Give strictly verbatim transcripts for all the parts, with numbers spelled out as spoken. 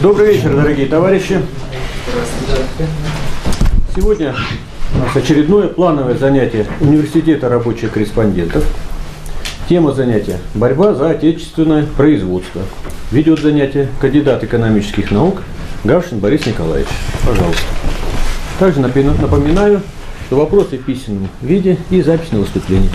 Добрый вечер, дорогие товарищи. Сегодня у нас очередное плановое занятие Университета рабочих корреспондентов. Тема занятия – борьба за отечественное производство. Ведет занятие кандидат экономических наук Гавшин Борис Николаевич. Пожалуйста. Также напоминаю, что вопросы в письменном виде и запись на выступление.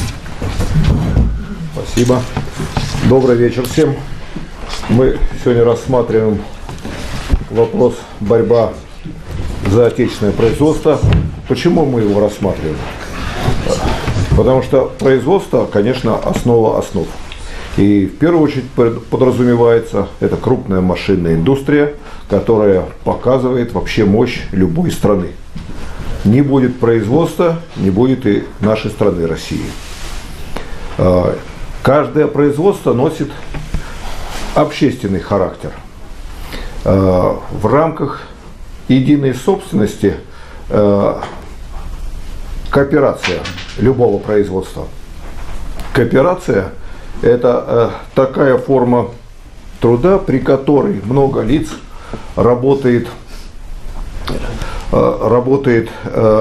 Спасибо. Добрый вечер всем. Мы сегодня рассматриваем вопрос борьба за отечественное производство. Почему мы его рассматриваем? Потому что производство, конечно, основа основ. И в первую очередь подразумевается это крупная машинная индустрия, которая показывает вообще мощь любой страны. Не будет производства, не будет и нашей страны России. Каждое производство носит общественный характер. В рамках единой собственности кооперация любого производства. Кооперация – это такая форма труда, при которой много лиц работает, работает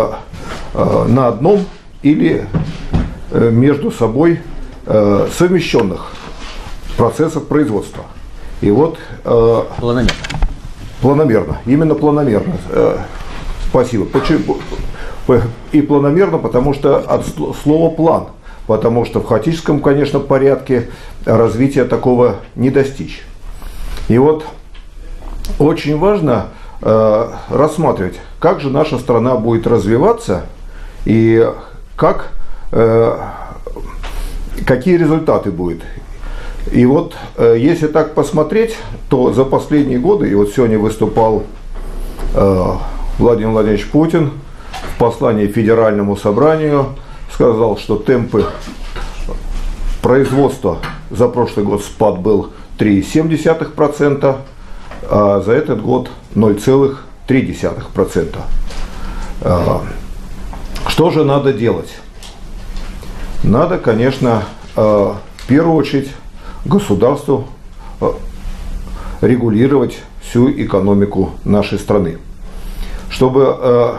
на одном или между собой совмещенных процессов производства. И вот э, планомерно. Планомерно, именно планомерно. Э, спасибо. Почему? И планомерно, потому что от слова план, потому что в хаотическом, конечно, порядке развития такого не достичь. И вот очень важно э, рассматривать, как же наша страна будет развиваться и как, э, какие результаты будут. И вот, э, если так посмотреть, то за последние годы, и вот сегодня выступал э, Владимир Владимирович Путин в послании Федеральному собранию, сказал, что темпы производства за прошлый год спад был три целых семь десятых процента, а за этот год ноль целых три десятых процента. Э, что же надо делать? Надо, конечно, э, в первую очередь государству регулировать всю экономику нашей страны. Чтобы э,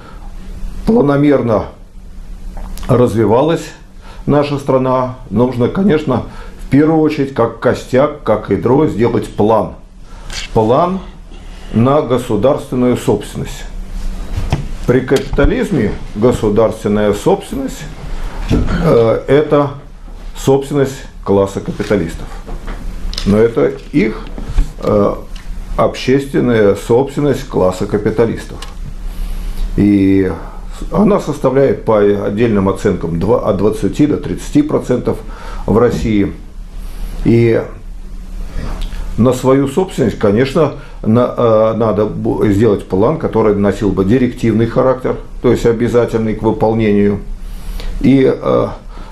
планомерно развивалась наша страна, нужно, конечно, в первую очередь, как костяк, как ядро, сделать план. План на государственную собственность. При капитализме государственная собственность э, – это собственность класса капиталистов. Но это их э, общественная собственность класса капиталистов. И она составляет по отдельным оценкам от двадцати до тридцати процентов в России. И на свою собственность, конечно, на, э, надо сделать план, который носил бы директивный характер, то есть обязательный к выполнению. И э,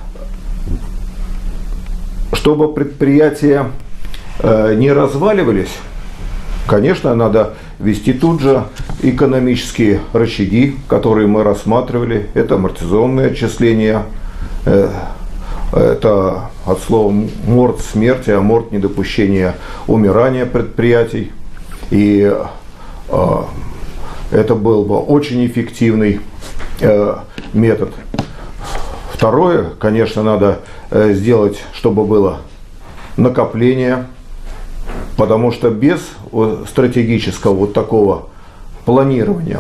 чтобы предприятия э, не разваливались, конечно, надо ввести тут же экономические рычаги, которые мы рассматривали. Это амортизационные отчисления, э, это от слова морт смерти, а морт недопущения умирания предприятий. И э, это был бы очень эффективный э, метод. Второе, конечно, надо сделать, чтобы было накопление, потому что без стратегического вот такого планирования,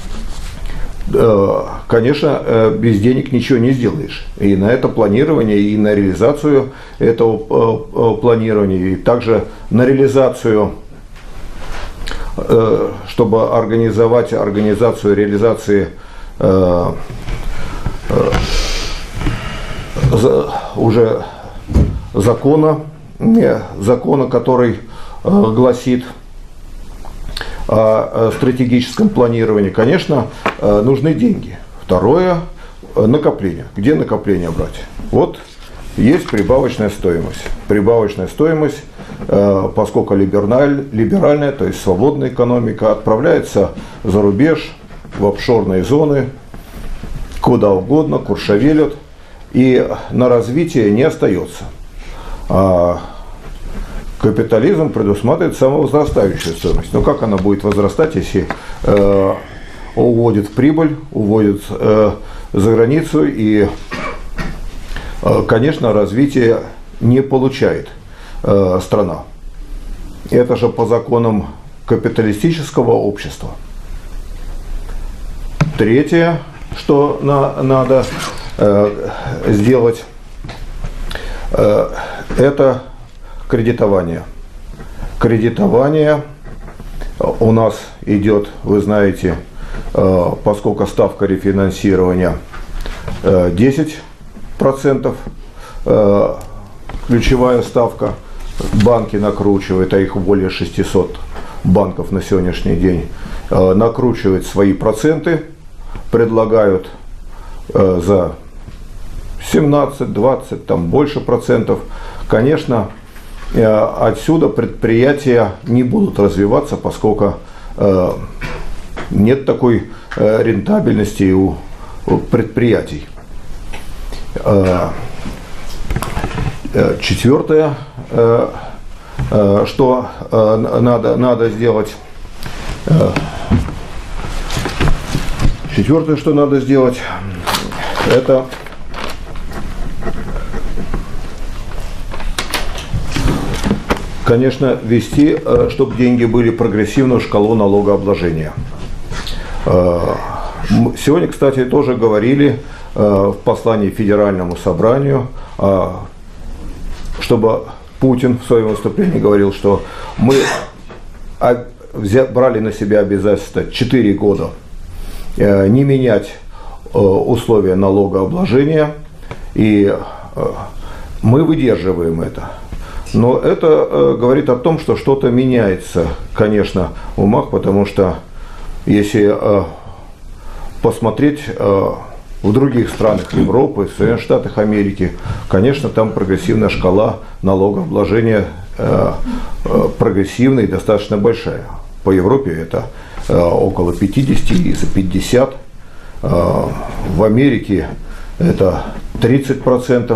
конечно, без денег ничего не сделаешь. И на это планирование, и на реализацию этого планирования, и также на реализацию, чтобы организовать организацию реализации уже закона, закона, который э, гласит о, о стратегическом планировании, конечно, э, нужны деньги. Второе – накопление. Где накопление брать? Вот есть прибавочная стоимость. Прибавочная стоимость, э, поскольку либераль, либеральная, то есть свободная экономика, отправляется за рубеж, в офшорные зоны, куда угодно, куршавелят. И на развитие не остается. А Капитализм предусматривает самовозрастающую стоимость. Но как она будет возрастать, если э, уводит в прибыль, уводит э, за границу и, э, конечно, развитие не получает э, страна. Это же по законам капиталистического общества. Третье, что на, надо э, сделать, э, это кредитование. Кредитование у нас идет, вы знаете, э, поскольку ставка рефинансирования э, десять процентов, э, ключевая ставка, банки накручивают, а их более шестисот банков на сегодняшний день, э, накручивают свои проценты, предлагают э, за семнадцать-двадцать, там больше процентов. Конечно, отсюда предприятия не будут развиваться, поскольку э, нет такой э, рентабельности у, у предприятий. Э, э, четвертое, э, э, что э, надо, надо сделать, э, четвертое, что надо сделать, это конечно, ввести, чтобы деньги были прогрессивную шкалу налогообложения. Сегодня, кстати, тоже говорили в послании Федеральному собранию, чтобы Путин в своем выступлении говорил, что мы брали на себя обязательство четыре года не менять условия налогообложения, и мы выдерживаем это. Но это э, говорит о том, что что-то меняется, конечно, в умах, потому что если э, посмотреть э, в других странах Европы, в Соединенных Штатах Америки, конечно, там прогрессивная шкала налогообложения э, э, прогрессивная и достаточно большая. По Европе это э, около пятидесяти и за пятьдесят. Э, в Америке это тридцать процентов.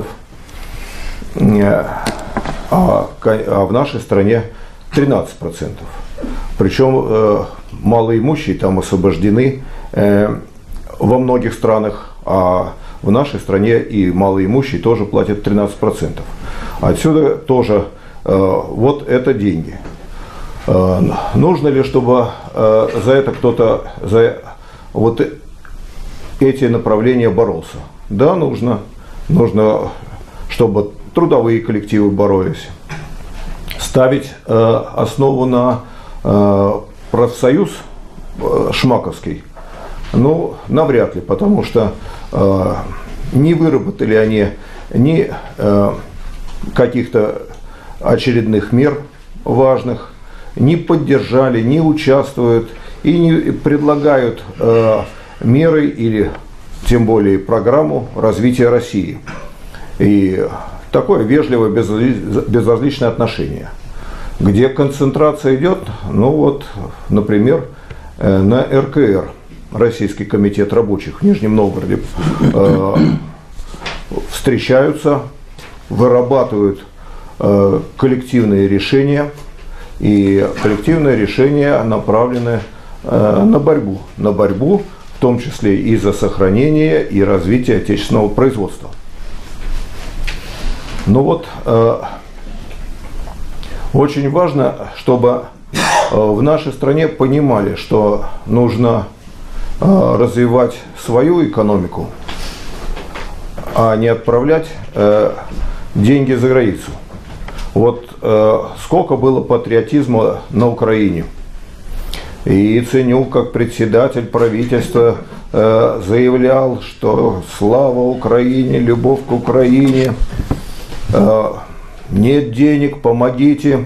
Э, А, а в нашей стране тринадцать процентов. Причем э, малоимущие там освобождены э, во многих странах, а в нашей стране и малоимущие тоже платят тринадцать процентов. Отсюда тоже э, вот это деньги. Э, нужно ли, чтобы э, за это кто-то, за вот эти направления боролся? Да, нужно. Нужно, чтобы трудовые коллективы боролись. Ставить э, основу на э, профсоюз э, шмаковский, ну, навряд ли, потому что э, не выработали они ни э, каких-то очередных мер важных, не поддержали, не участвуют и не предлагают э, меры или тем более программу развития России. И такое вежливое, безразличное отношение, где концентрация идет, ну вот, например, на эр ка эр, Российский комитет рабочих в Нижнем Новгороде, э, встречаются, вырабатывают э, коллективные решения, и коллективные решения направлены э, на борьбу, на борьбу, в том числе и за сохранение и развитие отечественного производства. Ну вот, э, очень важно, чтобы э, в нашей стране понимали, что нужно э, развивать свою экономику, а не отправлять э, деньги за границу. Вот э, сколько было патриотизма на Украине. И Яценюк, как председатель правительства, э, заявлял, что слава Украине, любовь к Украине. Нет денег, помогите.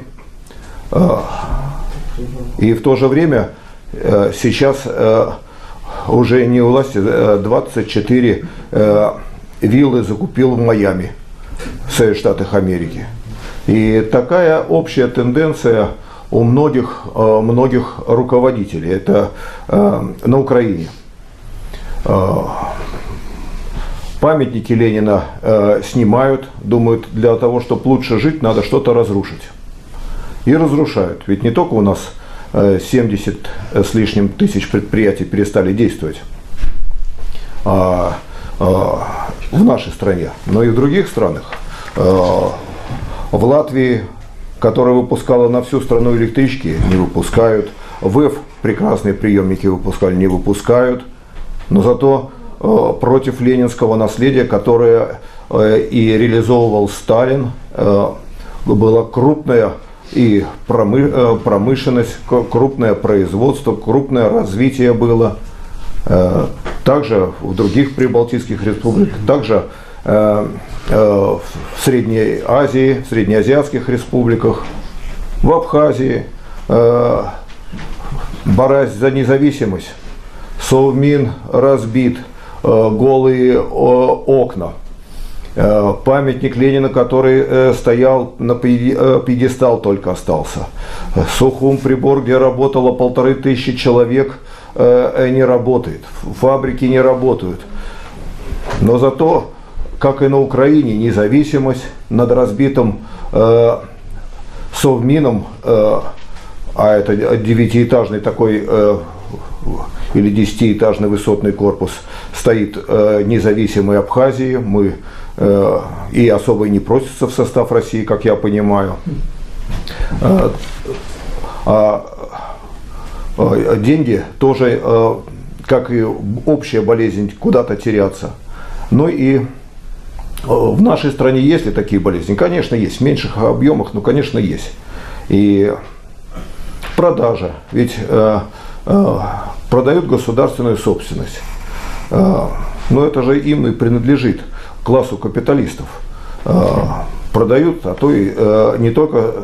И в то же время сейчас уже не у власти, двадцать четыре виллы закупил в Майами, в Соединенных Штатах Америки. И такая общая тенденция у многих, многих руководителей, это на Украине. Памятники Ленина э, снимают, думают, для того, чтобы лучше жить, надо что-то разрушить. и разрушают. Ведь не только у нас семьдесят с лишним тысяч предприятий перестали действовать а, а, в нашей стране, но и в других странах. А, в Латвии, которая выпускала на всю страну электрички, не выпускают. ВЭФ прекрасные приемники выпускали, не выпускают. Но зато э, против ленинского наследия, которое э, и реализовывал Сталин, э, была крупная и промы, э, промышленность, крупное производство, крупное развитие было. Э, также в других прибалтийских республиках, также э, э, в Средней Азии, в среднеазиатских республиках, в Абхазии, э, борясь за независимость. Совмин разбит, э, голые э, окна. Э, памятник Ленина, который э, стоял на пьедестал, только остался. Сухум прибор, где работало полторы тысячи человек, э, не работает. Фабрики не работают. Но зато, как и на Украине, независимость над разбитым э, Совмином, э, а это девятиэтажный такой э, или десятиэтажный высотный корпус, стоит э, независимой Абхазии. Мы э, и особо и не просится в состав России, как я понимаю. Э, а, а деньги тоже, э, как и общая болезнь, куда-то теряться. Ну и в нашей стране есть ли такие болезни? Конечно, есть. В меньших объемах, но, конечно, есть. И продажа. Ведь э, э, продают государственную собственность. Э, но это же им и принадлежит, классу капиталистов. Э, продают, а то и э, не только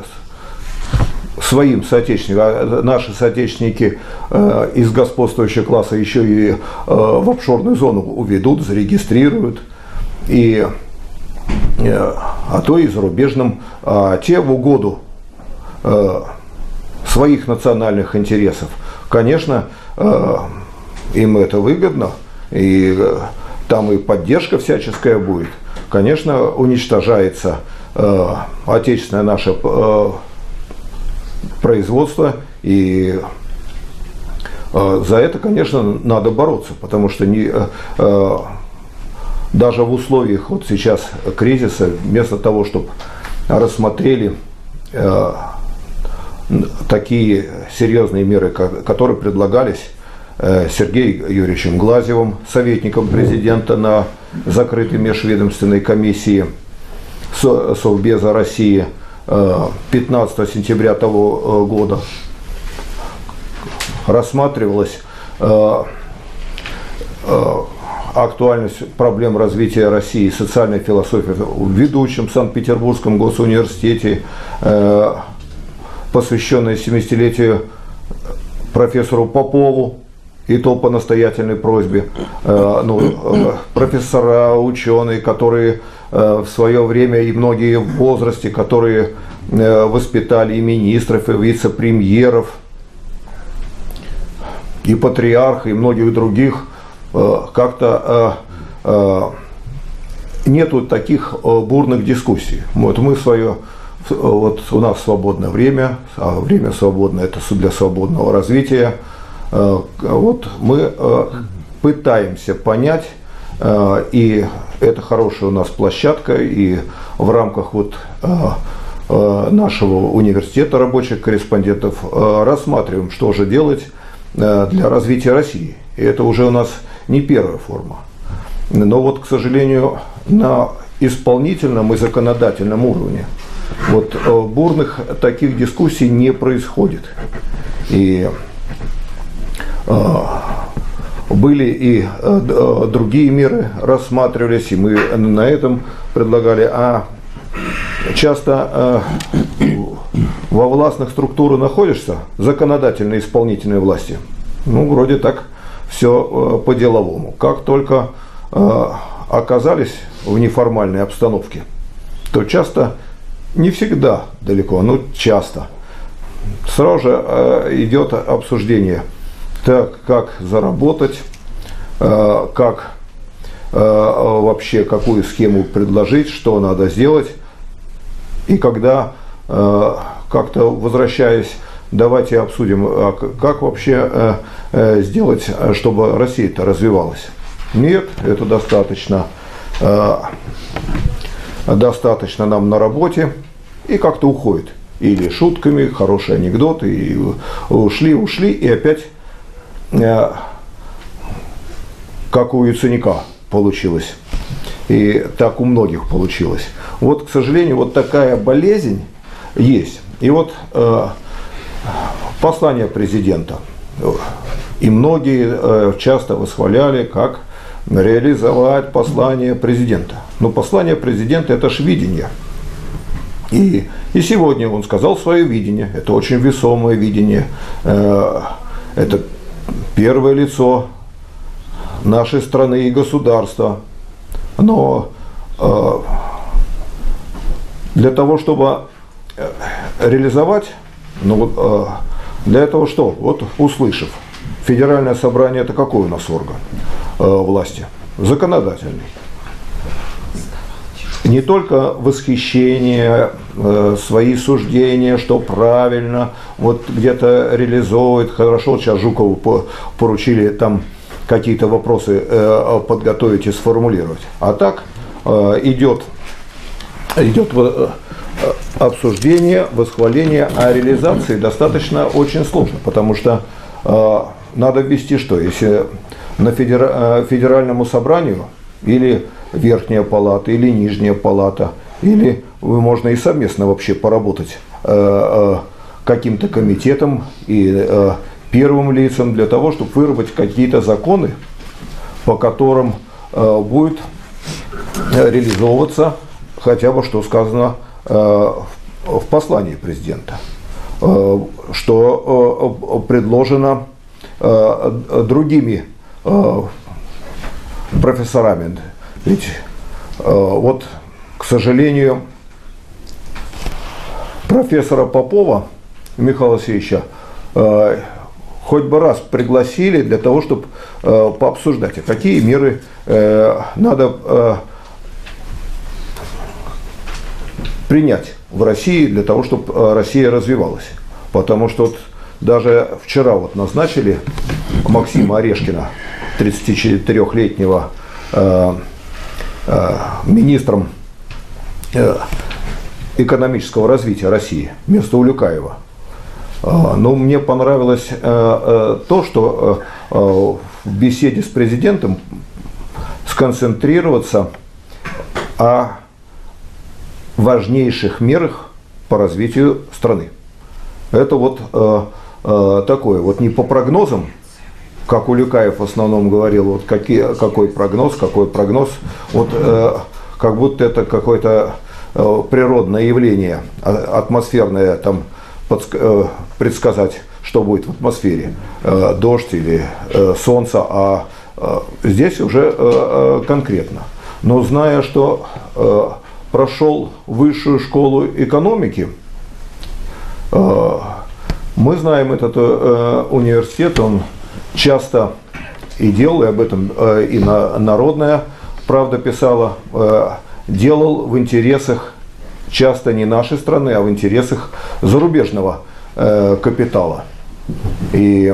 своим соотечественникам, а наши соотечественнки э, из господствующего класса еще и э, в офшорную зону уведут, зарегистрируют. И, э, а то и зарубежным, а те в угоду э, своих национальных интересов. Конечно, э, им это выгодно, и э, там и поддержка всяческая будет. Конечно, уничтожается э, отечественное наше э, производство, и э, за это, конечно, надо бороться, потому что не, э, даже в условиях вот сейчас кризиса, вместо того, чтобы рассмотрели э, такие серьезные меры, которые предлагались э, Сергеем Юрьевичем Глазьевым, советником президента на закрытой межведомственной комиссии Совбеза России, пятнадцатого сентября того года рассматривалась э, э, актуальность проблем развития России и социальной философии в ведущем Санкт-Петербургском госуниверситете, э, посвященной семидесятилетию профессору Попову, и то по настоятельной просьбе. Э, ну, э, профессора, ученые, которые э, в свое время и многие в возрасте, которые э, воспитали и министров, и вице-премьеров, и патриарха, и многих других, э, как-то э, э, нету таких э, бурных дискуссий. Вот мы свое, вот у нас свободное время, а время свободное — это для свободного развития. Вот мы пытаемся понять, и это хорошая у нас площадка, и в рамках вот нашего университета рабочих корреспондентов рассматриваем, что же делать для развития России. И это уже у нас не первая форма. Но вот, к сожалению, на исполнительном и законодательном уровне вот бурных таких дискуссий не происходит. И были и другие меры рассматривались, и мы на этом предлагали. А часто во властных структурах находишься, законодательной и исполнительной власти, ну, вроде так все по-деловому. Как только оказались в неформальной обстановке, то часто, не всегда далеко, но часто, сразу же идет обсуждение. Так, как заработать, э, как э, вообще, какую схему предложить, что надо сделать. И когда э, как-то возвращаясь, давайте обсудим, как вообще сделать, чтобы Россия-то развивалась. Нет, это достаточно, достаточно нам на работе, и как-то уходит. Или шутками, хорошие анекдоты, и ушли, ушли, и опять, как у Яценюка получилось. И так у многих получилось. Вот, к сожалению, вот такая болезнь есть. И вот э, послание президента. И многие э, часто восхваляли, как реализовать послание президента. Но послание президента – это ж видение. И, и сегодня он сказал свое видение. Это очень весомое видение. Э, это первое лицо нашей страны и государства. Но э, для того, чтобы реализовать, ну, э, для этого что? Вот услышав, федеральное собрание – это какой у нас орган э, власти? Законодательный. Не только восхищение, э, свои суждения, что правильно, вот где-то реализовывает, хорошо, сейчас Жукову поручили там какие-то вопросы э, подготовить и сформулировать. А так э, идет, идет э, обсуждение, восхваление, а реализации достаточно очень сложно, потому что э, надо ввести что? Если на федера, федеральному собранию или верхняя палата, или нижняя палата, или можно и совместно вообще поработать э, э, каким-то комитетом и э, первым лицам для того, чтобы выработать какие-то законы, по которым э, будет реализовываться хотя бы, что сказано э, в, в послании президента, э, что э, предложено э, другими э, профессорами. Ведь э, вот, к сожалению, профессора Попова Михаила Васильевича э, хоть бы раз пригласили для того, чтобы э, пообсуждать, а какие меры э, надо э, принять в России для того, чтобы э, Россия развивалась. Потому что вот даже вчера вот назначили Максима Орешкина, тридцатичетырёхлетнего, э, э, министром э, экономического развития России вместо Улюкаева. Но мне понравилось то, что в беседе с президентом сконцентрироваться о важнейших мерах по развитию страны. Это вот такое, вот не по прогнозам, как Улюкаев в основном говорил, вот какие, какой прогноз, какой прогноз, вот как будто это какое-то природное явление, атмосферное там, предсказать, что будет в атмосфере, дождь или солнце, а здесь уже конкретно. Но зная, что прошел высшую школу экономики, мы знаем этот университет, он часто и делал, и об этом и Народная правда писала, делал в интересах часто не нашей страны, а в интересах зарубежного э, капитала. И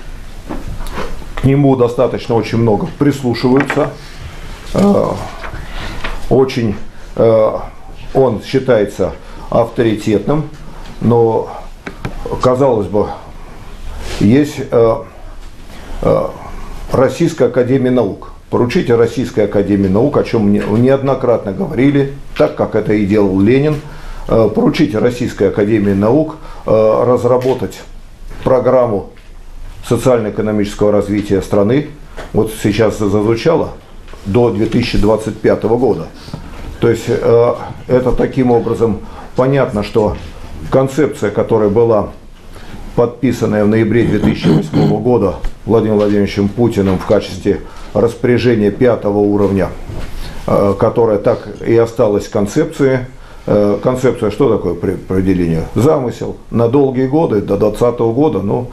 к нему достаточно очень много прислушиваются. Э, очень э, он считается авторитетным, но, казалось бы, есть э, э, Российская академия наук. Поручите Российской академии наук, о чем неоднократно говорили, так как это и делал Ленин, поручите Российской академии наук разработать программу социально-экономического развития страны. Вот сейчас зазвучало до две тысячи двадцать пятого года. То есть это таким образом понятно, что концепция, которая была подписанная в ноябре две тысячи восьмого года Владимиром Владимировичем Путиным в качестве распоряжения пятого уровня, которая так и осталась концепцией. Концепция, что такое при определение? Замысел на долгие годы, до двадцатого года, ну,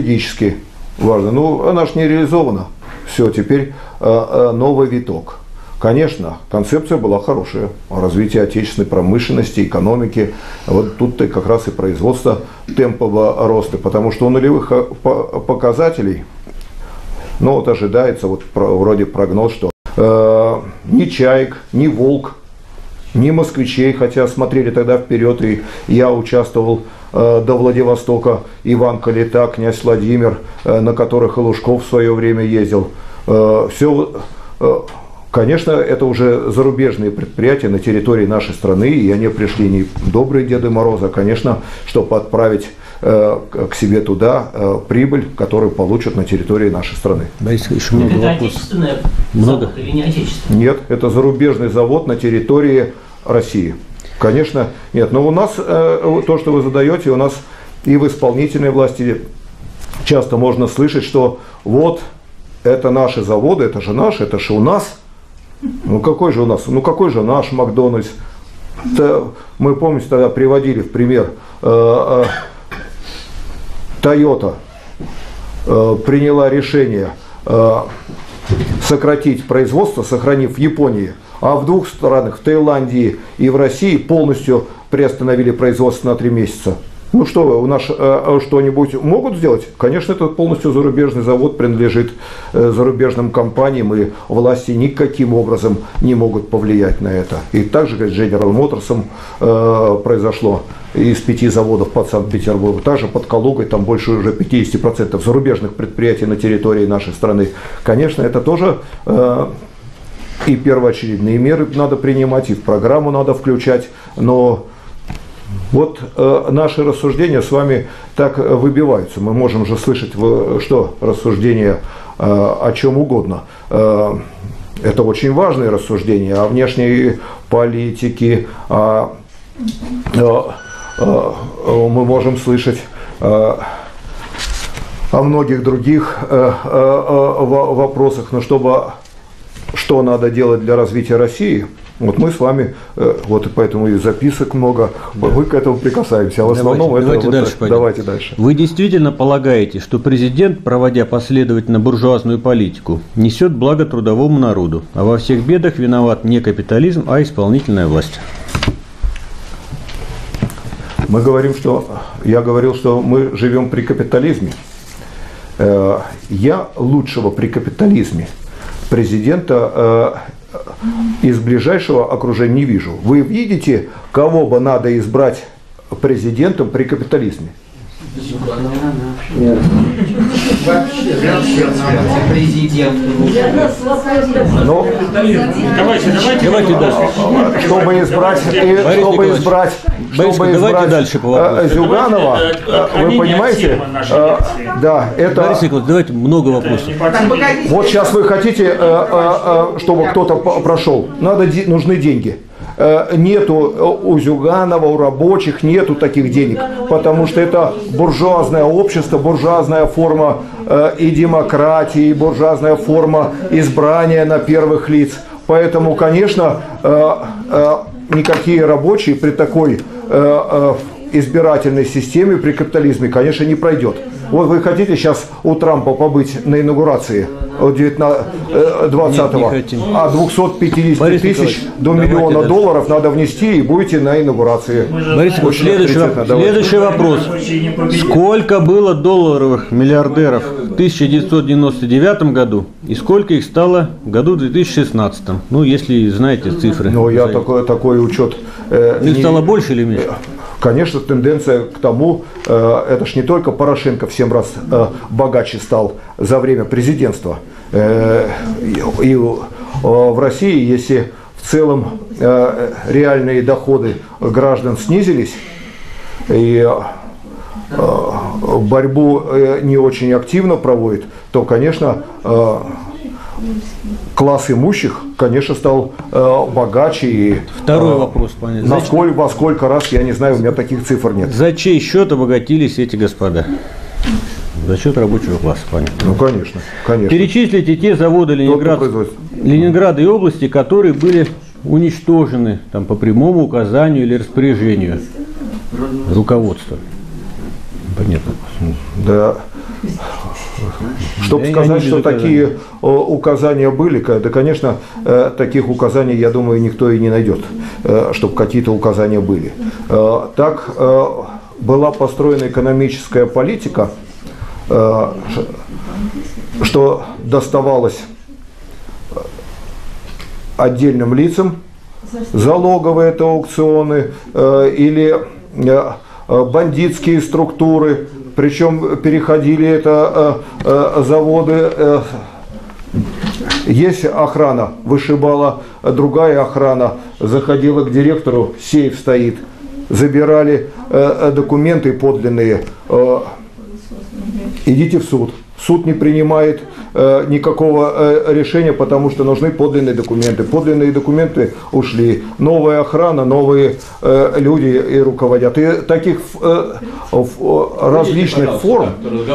стратегически важно. Ну, она же не реализована. Все, теперь новый виток. Конечно, концепция была хорошая. Развитие отечественной промышленности, экономики. Вот тут-то как раз и производство темпового роста. Потому что у нулевых показателей, ну вот ожидается, вот вроде прогноз, что э, ни «Чаек», ни «Волк», ни «Москвичей», хотя смотрели тогда вперед, и я участвовал э, до Владивостока, Иван Калита, князь Владимир, э, на которых и Лужков в свое время ездил. Э, все... Э, Конечно, это уже зарубежные предприятия на территории нашей страны, и они пришли не добрые Деды Морозы, а, конечно, чтобы отправить э, к себе туда э, прибыль, которую получат на территории нашей страны. Борис, еще много это вопросов. отечественный Много? завод или не отечественный? Нет, это зарубежный завод на территории России. Конечно, нет. Но у нас, э, то, что вы задаете, у нас и в исполнительной власти часто можно слышать, что вот это наши заводы, это же наши, это же у нас. Ну какой же у нас, ну какой же наш Макдональдс? Это, мы, помните, тогда приводили в пример, э, э, Toyota э, приняла решение э, сократить производство, сохранив в Японии, а в двух странах, в Таиланде и в России, полностью приостановили производство на три месяца. Ну что, у нас э, что-нибудь могут сделать? Конечно, этот полностью зарубежный завод принадлежит э, зарубежным компаниям, и власти никаким образом не могут повлиять на это. И также, как с General Motors э, произошло из пяти заводов под Санкт-Петербургом, также под Калугой, там больше уже пятьдесят процентов зарубежных предприятий на территории нашей страны. Конечно, это тоже э, и первоочередные меры надо принимать, и в программу надо включать, но... Вот э, наши рассуждения с вами так выбиваются. Мы можем же слышать, в, что рассуждения э, о чем угодно. Э, это очень важные рассуждения о внешней политике. О, э, э, мы можем слышать э, о многих других э, э, вопросах. Но чтобы что надо делать для развития России, вот мы с вами, вот и поэтому и записок много, да. Мы к этому прикасаемся, а в основном давайте, это... Давайте, вот дальше так, давайте дальше. Вы действительно полагаете, что президент, проводя последовательно буржуазную политику, несет благо трудовому народу, а во всех бедах виноват не капитализм, а исполнительная власть? Мы говорим, что... Я говорил, что мы живем при капитализме. Я лучшего при капитализме президента из ближайшего окружения не вижу. Вы видите, кого бы надо избрать президентом при капитализме? Нет. Вообще, президент. Ну, давайте, давайте, давайте дальше. Чтобы избрать, и, чтобы избрать, чтобы избрать дальше по Зюганова, вы понимаете? Да, это. Борис Николаевич, давайте много вопросов. Вот сейчас вы хотите, чтобы кто-то прошел. Надо, нужны деньги. Нету у Зюганова, у рабочих, нету таких денег, потому что это буржуазное общество, буржуазная форма и демократии, буржуазная форма избрания на первых лиц. Поэтому, конечно, никакие рабочие при такой избирательной системе, при капитализме, конечно, не пройдет. Вот вы хотите сейчас у Трампа побыть на инаугурации двадцатого, а двухсот пятидесяти тысяч до миллиона долларов надо внести, и будете на инаугурации. Борис, следующий, следующий вопрос. Сколько было долларовых миллиардеров в тысяча девятьсот девяносто девятом году и сколько их стало в году две тысячи шестнадцатом? Ну, если знаете цифры. Ну, я такой, такой учет... Э, их не... стало больше или меньше? Конечно, тенденция к тому, э, это ж не только Порошенко в семь раз э, богаче стал за время президентства. Э, и, и э, в России, если в целом э, реальные доходы граждан снизились, и э, борьбу э, не очень активно проводит, то, конечно, э, класс имущих, конечно, стал э, богаче. И, Второй э, вопрос, понятно. Насколько, во сколько раз, я не знаю, у меня таких цифр нет. За чей счет обогатились эти господа? За счет рабочего класса, понятно. Ну, конечно, конечно. Перечислите те заводы Ленинград... Ленинграда и области, которые были уничтожены там, по прямому указанию или распоряжению руководства. Понятно. Да. Чтобы Да сказать, что такие э, указания были, да, конечно, э, таких указаний, я думаю, никто и не найдет, э, чтобы какие-то указания были. Э, так э, была построена экономическая политика, э, что доставалось отдельным лицам, залоговые это аукционы э, или э, бандитские структуры, причем переходили это э, э, заводы, э, есть охрана, вышибала, другая охрана заходила к директору, сейф стоит, забирали э, документы подлинные, э, идите в суд. Суд не принимает э, никакого э, решения, потому что нужны подлинные документы. Подлинные документы ушли. Новая охрана, новые э, люди и руководят. И таких э, э, различных форм,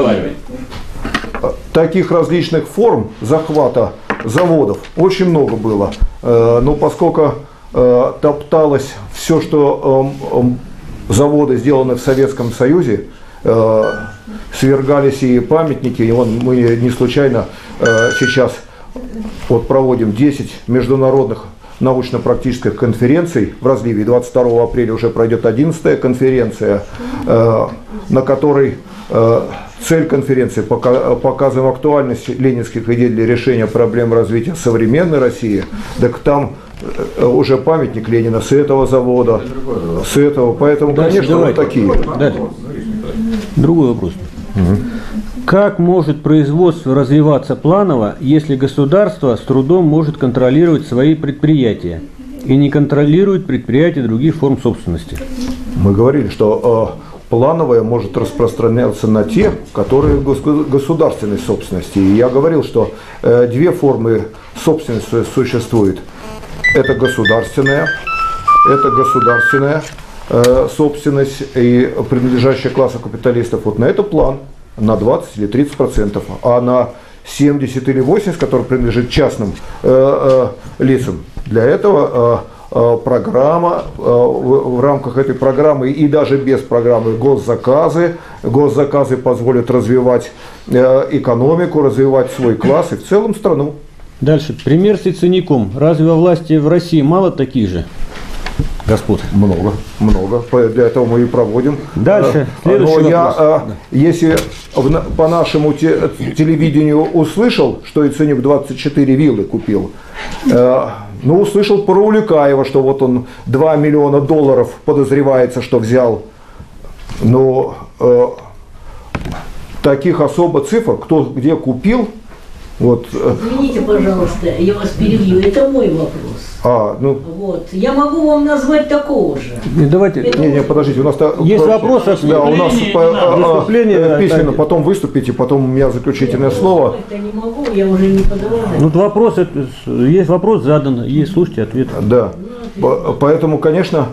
таких различных форм захвата заводов очень много было. Э, но поскольку э, топталось все, что э, э, заводы сделаны в Советском Союзе, э, свергались и памятники, и вон мы не случайно э, сейчас вот проводим десять международных научно-практических конференций в разливе. двадцать второго апреля уже пройдет одиннадцатая конференция, э, на которой э, цель конференции пока, показываем актуальность ленинских идей для решения проблем развития современной России. Так там э, уже памятник Ленина с этого завода, с этого, поэтому, дальше, конечно, давайте. Вот такие. Дальше. Другой вопрос. Угу. Как может производство развиваться планово, если государство с трудом может контролировать свои предприятия и не контролирует предприятия других форм собственности? Мы говорили, что э, плановое может распространяться на те, которые в государственной собственности. И я говорил, что э, две формы собственности существуют. Это государственная, это государственная э, собственность и принадлежащая классу капиталистов. Вот на это план. На двадцать или тридцать процентов, а на семьдесят или восемьдесят, который принадлежит частным э, э, лицам, для этого э, э, программа, э, в, в рамках этой программы и даже без программы госзаказы, госзаказы позволят развивать э, экономику, развивать свой класс и в целом страну. Дальше. Пример с яйцеником. Разве во власти в России мало таких же господ? Много, много. Для этого мы и проводим. Дальше. Следующий Но вопрос. я, если по нашему телевидению услышал, что Яценюк двадцать четыре виллы купил, ну, услышал про Улюкаева, что вот он два миллиона долларов подозревается, что взял. Но таких особо цифр, кто где купил, вот. Извините, пожалуйста, я вас перебью. Это мой вопрос. А, ну. Вот. Я могу вам назвать такого же. Не, давайте. Это Не, не, подождите, у нас есть вопрос. Да, у нас выступление письменно, потом выступите, потом у меня заключительное Нет, слово. Это не могу, я уже не подавала. Ну, вопрос, есть вопрос задан, есть, слушайте, ответ. Да, поэтому, конечно,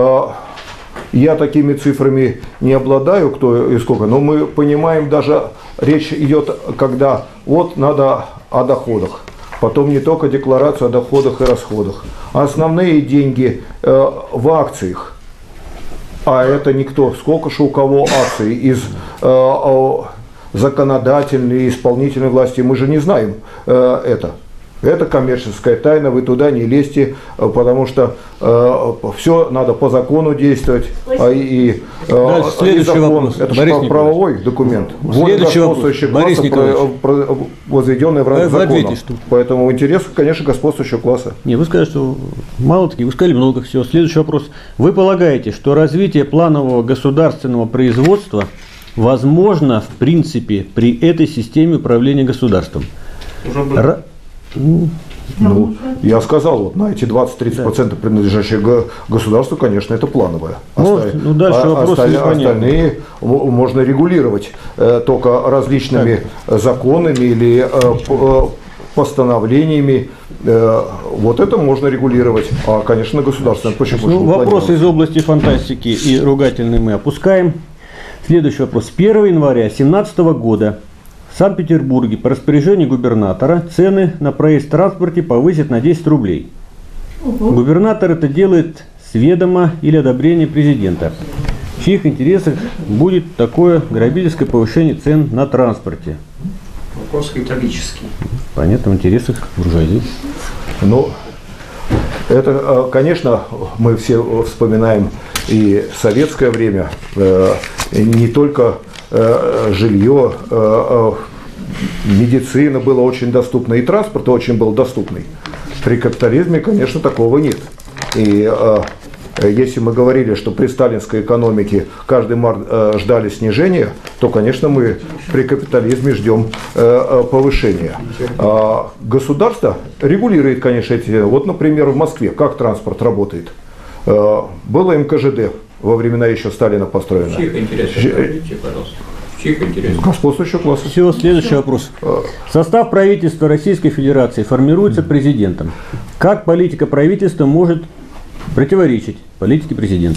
я такими цифрами не обладаю, кто и сколько, но мы понимаем, даже речь идет, когда вот надо о доходах. Потом не только декларацию о доходах и расходах. А основные деньги э, в акциях. А это никто. Сколько же у кого акций из э, законодательной и исполнительной власти, мы же не знаем э, это. Это коммерческая тайна, вы туда не лезьте, потому что э, все надо по закону действовать. А, и, э, Дальше, следующий и закон, вопрос. это Борис же правовой документ. Следующий вопрос. Борис Николаевич. Про, про, возведенный в Вы законом. ответите, что... Поэтому интерес, конечно, господствующего класса. Не, вы сказали, что мало таких, вы сказали много всего. Следующий вопрос. Вы полагаете, что развитие планового государственного производства возможно, в принципе, при этой системе управления государством? Уже было. Р... Ну, я сказал, вот на эти двадцать-тридцать процентов да. принадлежащие государству, конечно, это плановое. Ну, Оста... ну дальше а, вопрос осталь... Остальные можно регулировать э, только различными так. законами или э, э, постановлениями. Э, вот это можно регулировать. А, конечно, государственное. Почему? Ну, вопросы из области фантастики и ругательные мы опускаем. Следующий вопрос. С первого января две тысячи семнадцатого года в Санкт-Петербурге по распоряжению губернатора цены на проезд в транспорте повысят на десять рублей. Угу. Губернатор это делает с ведома или одобрения президента. В чьих интересах будет такое грабительское повышение цен на транспорте? Вопрос риторический. Понятно, в интересах буржуазии. Ну, это, конечно, мы все вспоминаем и советское время, не только жилье, медицина была очень доступна, и транспорт очень был доступный. При капитализме, конечно, такого нет. И если мы говорили, что при сталинской экономике каждый март ждали снижения, то, конечно, мы при капитализме ждем повышения. Государство регулирует, конечно, эти... Вот, например, в Москве как транспорт работает. Было эм ка жэ дэ во времена еще Сталина построено. В чьих интересах? Скажите, пожалуйста. В чьих интересах? Господствующего класса. Все, следующий вопрос. Состав правительства Российской Федерации формируется президентом. Как политика правительства может противоречить политике президента?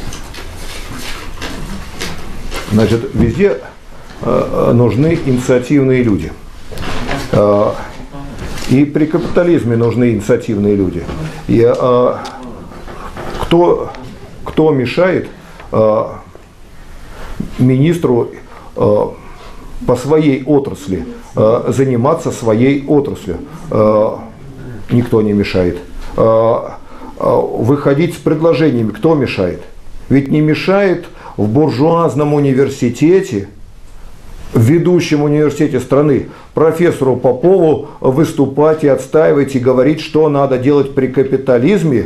Значит, везде э, нужны инициативные люди. Э, и при капитализме нужны инициативные люди. И э, кто, кто мешает э, министру э, по своей отрасли э, заниматься своей отраслью? Э, никто не мешает. Э, выходить с предложениями, кто мешает? Ведь не мешает в буржуазном университете, в ведущем университете страны, профессору Попову выступать и отстаивать и говорить, что надо делать при капитализме,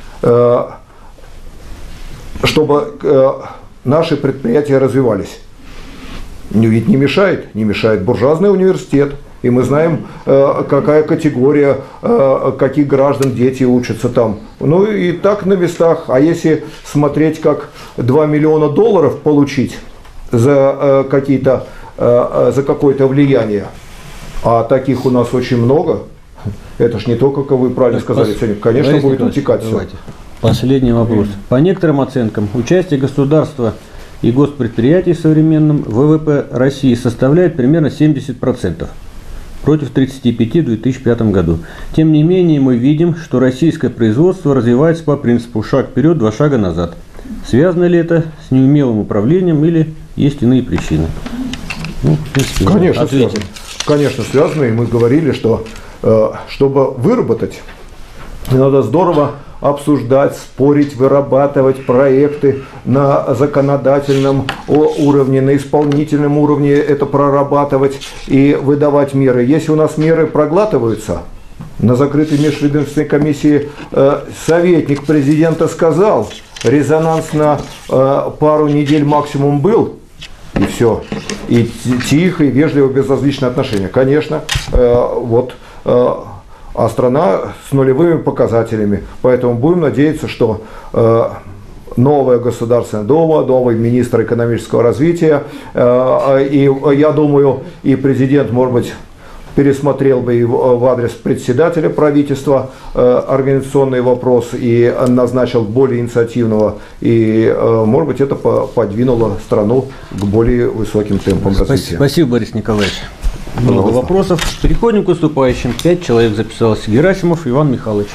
чтобы наши предприятия развивались. Ведь не мешает, не мешает буржуазный университет. И мы знаем, какая категория, каких граждан дети учатся там. Ну и так на местах. А если смотреть, как два миллиона долларов получить за, какие-то, за какое-то влияние, а таких у нас очень много, это ж не то, как вы правильно сказали, сегодня, конечно, будет утекать все. Последний вопрос. По некоторым оценкам, участие государства и госпредприятий в современном вэ вэ пэ России составляет примерно семьдесят процентов. Против тридцати пяти в две тысячи пятом году. Тем не менее, мы видим, что российское производство развивается по принципу «шаг вперед, два шага назад». Связано ли это с неумелым управлением или есть иные причины? Ну, в принципе, конечно, связано. Конечно, связано. И мы говорили, что чтобы выработать, надо здорово обсуждать, спорить, вырабатывать проекты на законодательном уровне, на исполнительном уровне это прорабатывать и выдавать меры. Если у нас меры проглатываются, на закрытой межведомственной комиссии э, советник президента сказал, резонанс на э, пару недель максимум был, и все. И тихо, и вежливо, безразличное отношение. Конечно, э, вот... Э, а страна с нулевыми показателями. Поэтому будем надеяться, что э, новая Государственная Дума, новый министр экономического развития, э, и я думаю, и президент, может быть, пересмотрел бы и в, в адрес председателя правительства э, организационный вопрос и назначил более инициативного, и, э, может быть, это по, подвинуло страну к более высоким темпам развития. Спасибо, Борис Николаевич. Много вопросов. Переходим к выступающим. Пять человек записалось. Герасимов Иван Михайлович.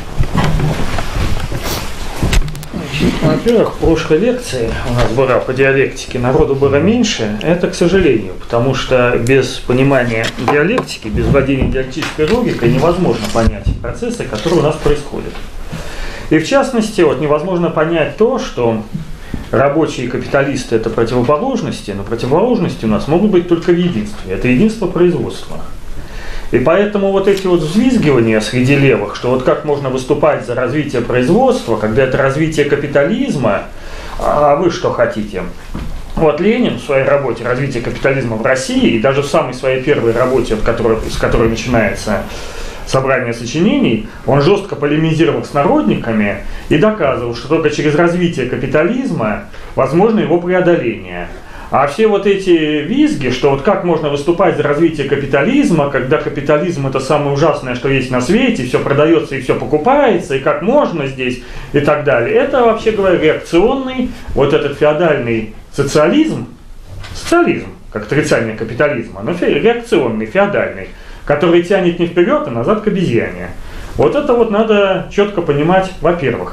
Во-первых, в прошлой лекции у нас была по диалектике, народу было меньше. Это, к сожалению, потому что без понимания диалектики, без владения диалектической логикой невозможно понять процессы, которые у нас происходят. И в частности, вот невозможно понять то, что рабочие и капиталисты – это противоположности, но противоположности у нас могут быть только в единстве. Это единство производства. И поэтому вот эти вот взвизгивания среди левых, что вот как можно выступать за развитие производства, когда это развитие капитализма, а вы что хотите? Вот Ленин в своей работе «Развитие капитализма в России» и даже в самой своей первой работе, в которой, с которой начинается собрание сочинений, он жестко полемизировал с народниками и доказывал, что только через развитие капитализма возможно его преодоление. А все вот эти визги, что вот как можно выступать за развитие капитализма, когда капитализм это самое ужасное, что есть на свете, все продается и все покупается, и как можно здесь, и так далее. Это, вообще говоря, реакционный, вот этот феодальный социализм, социализм, как отрицание капитализма, но реакционный, феодальный, который тянет не вперед, а назад к обезьяне. Вот это вот надо четко понимать, во-первых.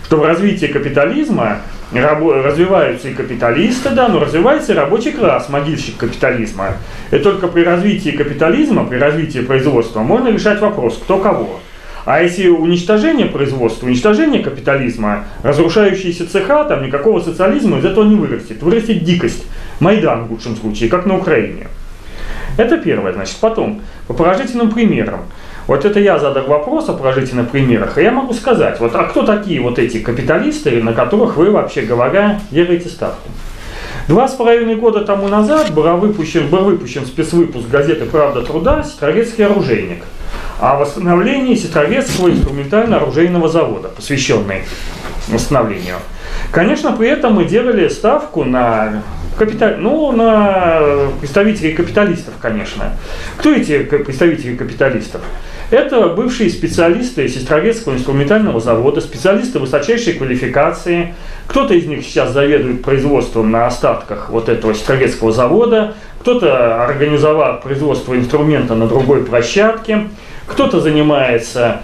что в развитии капитализма развиваются и капиталисты, да, но развивается и рабочий класс, могильщик капитализма. И только при развитии капитализма, при развитии производства можно решать вопрос, кто кого. А если уничтожение производства, уничтожение капитализма, разрушающиеся цеха, там никакого социализма из этого не вырастет. Вырастет дикость, Майдан в лучшем случае, как на Украине. Это первое, значит. Потом, по положительным примерам. Вот это я задал вопрос о положительных примерах, и я могу сказать, вот, а кто такие вот эти капиталисты, на которых вы, вообще говоря, делаете ставку? Два с половиной года тому назад был выпущен, был выпущен спецвыпуск газеты «Правда труда» «Сестрорецкий оружейник» о восстановлении Сестрорецкого инструментально-оружейного завода, посвященный восстановлению. Конечно, при этом мы делали ставку на, капитал... ну, на представителей капиталистов, конечно. Кто эти представители капиталистов? Это бывшие специалисты Сестрорецкого инструментального завода, специалисты высочайшей квалификации. Кто-то из них сейчас заведует производством на остатках вот этого Сестрорецкого завода, кто-то организовал производство инструмента на другой площадке, кто-то занимается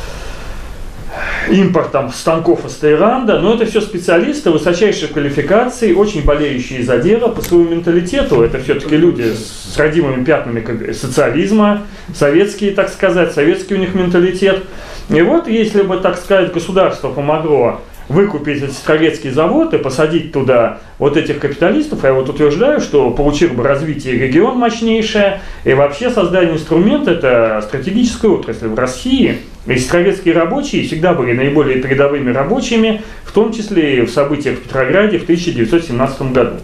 импортом станков из Таиланда, но это все специалисты высочайшей квалификации, очень болеющие за дело по своему менталитету. Это все-таки люди с родимыми пятнами социализма, советские, так сказать, советский у них менталитет. И вот если бы, так сказать, государство помогло выкупить этот Сестрорецкий завод и посадить туда вот этих капиталистов, я вот утверждаю, что получил бы развитие регион мощнейшее, и вообще создание инструмента — это стратегическая отрасль в России. И сестрорецкие рабочие всегда были наиболее передовыми рабочими, в том числе и в событиях в Петрограде в тысяча девятьсот семнадцатом году.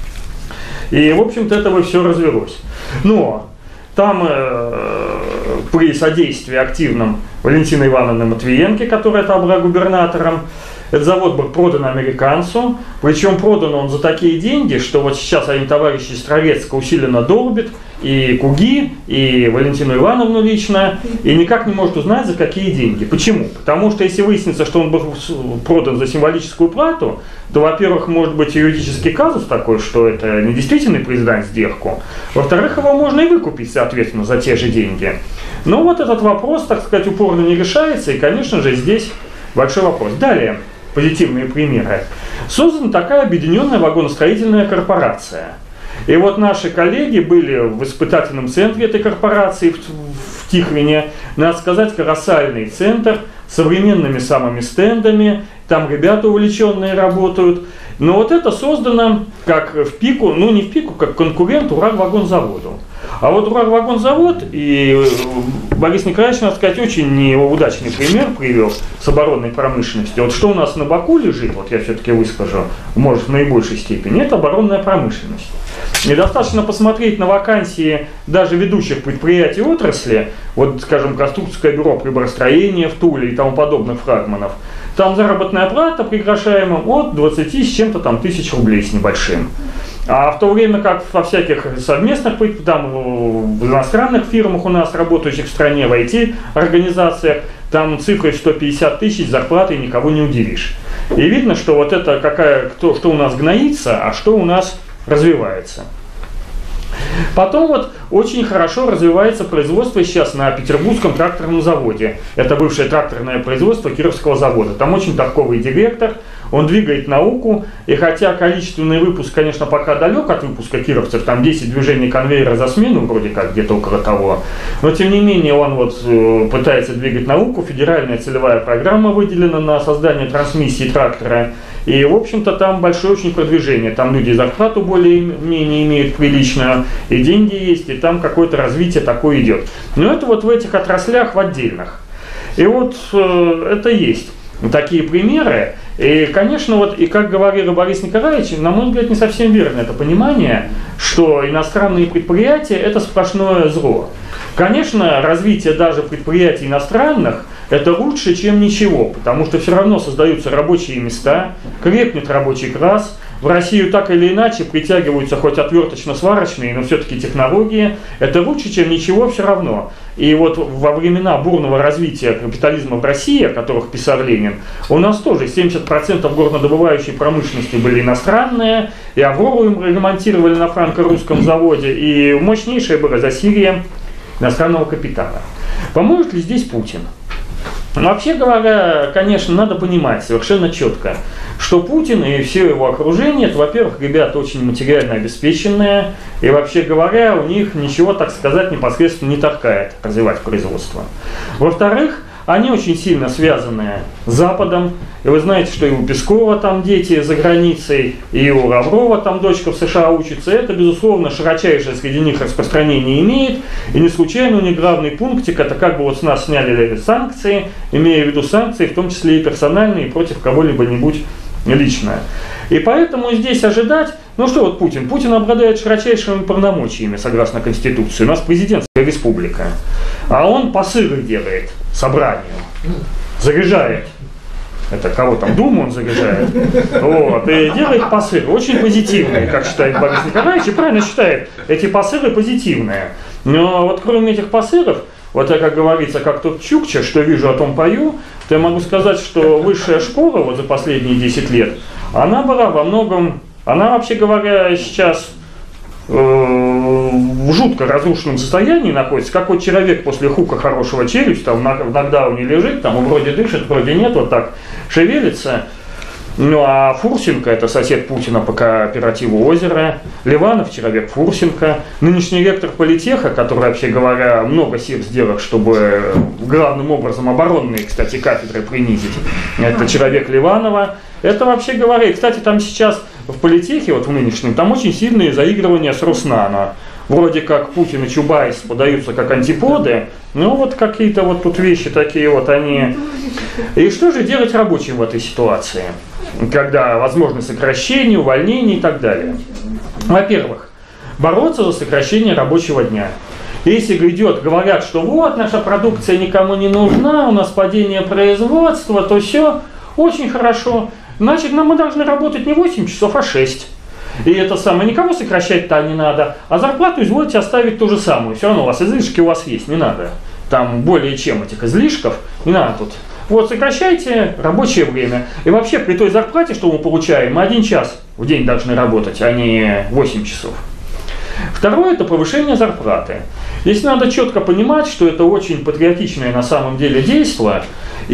И, в общем-то, этого все развелось. Но там э, при содействии активном Валентины Ивановны Матвиенко, которая там была губернатором, этот завод был продан американцу, причем продан он за такие деньги, что вот сейчас они, товарищи Сестрорецка, усиленно долбят и Куги, и Валентину Ивановну лично, и никак не может узнать, за какие деньги. Почему? Потому что если выяснится, что он был продан за символическую плату, то, во-первых, может быть юридический казус такой, что это не действительный признать сделку, во-вторых, его можно и выкупить, соответственно, за те же деньги. Но вот этот вопрос, так сказать, упорно не решается, и, конечно же, здесь большой вопрос. Далее. Позитивные примеры. Создана такая объединенная вагоностроительная корпорация. И вот наши коллеги были в испытательном центре этой корпорации в, в Тихвине. Надо сказать, колоссальный центр с современными самыми стендами. Там ребята увлеченные работают. Но вот это создано как в пику, ну не в пику, как конкурент Уралвагонзаводу. А вот Уралвагонзавод, и Борис Николаевич, надо сказать, очень неудачный пример привел с оборонной промышленностью. Вот что у нас на боку лежит, вот я все-таки выскажу, может, в наибольшей степени, это оборонная промышленность. Недостаточно посмотреть на вакансии даже ведущих предприятий отрасли, вот, скажем, Конструкторское бюро приборостроения в Туле и тому подобных флагманов. Там заработная плата приглашаемым от двадцати с чем-то там тысяч рублей с небольшим. А в то время как во всяких совместных, там, в иностранных фирмах у нас, работающих в стране, в ай ти-организациях, там цифры сто пятьдесят тысяч зарплаты никого не удивишь. И видно, что вот это какая, кто, что у нас гноится, а что у нас развивается. Потом вот очень хорошо развивается производство сейчас на Петербургском тракторном заводе. Это бывшее тракторное производство Кировского завода. Там очень толковый директор, он двигает науку. И хотя количественный выпуск, конечно, пока далек от выпуска кировцев, там десять движений конвейера за смену, вроде как где-то около того. Но тем не менее он вот пытается двигать науку. Федеральная целевая программа выделена на создание трансмиссии трактора. И, в общем-то, там большое очень продвижение. Там люди зарплату более-менее имеют приличную, и деньги есть, и там какое-то развитие такое идет. Но это вот в этих отраслях в отдельных. И вот э, это есть такие примеры. И, конечно, вот, и как говорил Борис Николаевич, на мой взгляд, не совсем верно это понимание, что иностранные предприятия – это сплошное зло. Конечно, развитие даже предприятий иностранных – это лучше, чем ничего, потому что все равно создаются рабочие места, крепнет рабочий класс. В Россию так или иначе притягиваются хоть отверточно-сварочные, но все-таки технологии. Это лучше, чем ничего все равно. И вот во времена бурного развития капитализма в России, о которых писал Ленин, у нас тоже семьдесят процентов горнодобывающей промышленности были иностранные, и Аврору им ремонтировали на франко-русском заводе, и мощнейшее было засилие иностранного капитала. Поможет ли здесь Путин? Вообще говоря, конечно, надо понимать совершенно четко, что Путин и все его окружение, это, во-первых, ребята очень материально обеспеченные, и вообще говоря, у них ничего, так сказать, непосредственно не толкает развивать производство. Во-вторых, они очень сильно связаны с Западом, и вы знаете, что и у Пескова там дети за границей, и у Лаврова там дочка в США учится. Это, безусловно, широчайшее среди них распространение имеет, и не случайно у них главный пунктик, это как бы вот с нас сняли санкции, имея в виду санкции, в том числе и персональные, против кого-либо-нибудь лично. И поэтому здесь ожидать, ну что вот Путин? Путин обладает широчайшими полномочиями, согласно Конституции. У нас президентская республика. А он посылы делает собранию, заряжает. Это кого там, Думу он заряжает. Вот, и делает посылы, очень позитивные, как считает Борис Николаевич, и правильно считает, эти посылы позитивные. Но вот кроме этих посылов, вот я, как говорится, как тот Чукча, что вижу, о том пою, то я могу сказать, что высшая школа вот за последние десять лет, она была во многом, она, вообще говоря, сейчас э, в жутко разрушенном состоянии находится, как вот человек после хука хорошего челюсть, там в нокдауне лежит, там вроде дышит, вроде нет, вот так шевелится. Ну а Фурсенко, это сосед Путина по кооперативу «Озеро», Ливанов, человек Фурсенко, нынешний ректор политеха, который, вообще говоря, много сил сделал, чтобы главным образом оборонные, кстати, кафедры принизить, это человек Ливанова. Это, вообще говоря, и, кстати, там сейчас в политехе, вот в нынешнем, там очень сильные заигрывания с Роснано. Вроде как Путин и Чубайс подаются как антиподы, но вот какие-то вот тут вещи такие вот они. И что же делать рабочим в этой ситуации, когда возможно сокращение, увольнение и так далее? Во-первых, бороться за сокращение рабочего дня. Если идет, говорят, что вот наша продукция никому не нужна, у нас падение производства, то все очень хорошо. Значит, нам мы должны работать не восемь часов, а шесть. И это самое, никого сокращать-то не надо, а зарплату извольте оставить ту же самую. Все равно у вас излишки у вас есть, не надо. Там более чем этих излишков, не надо тут. Вот сокращайте рабочее время. И вообще при той зарплате, что мы получаем, мы один час в день должны работать, а не восемь часов. Второе – это повышение зарплаты. Здесь надо четко понимать, что это очень патриотичное на самом деле действие,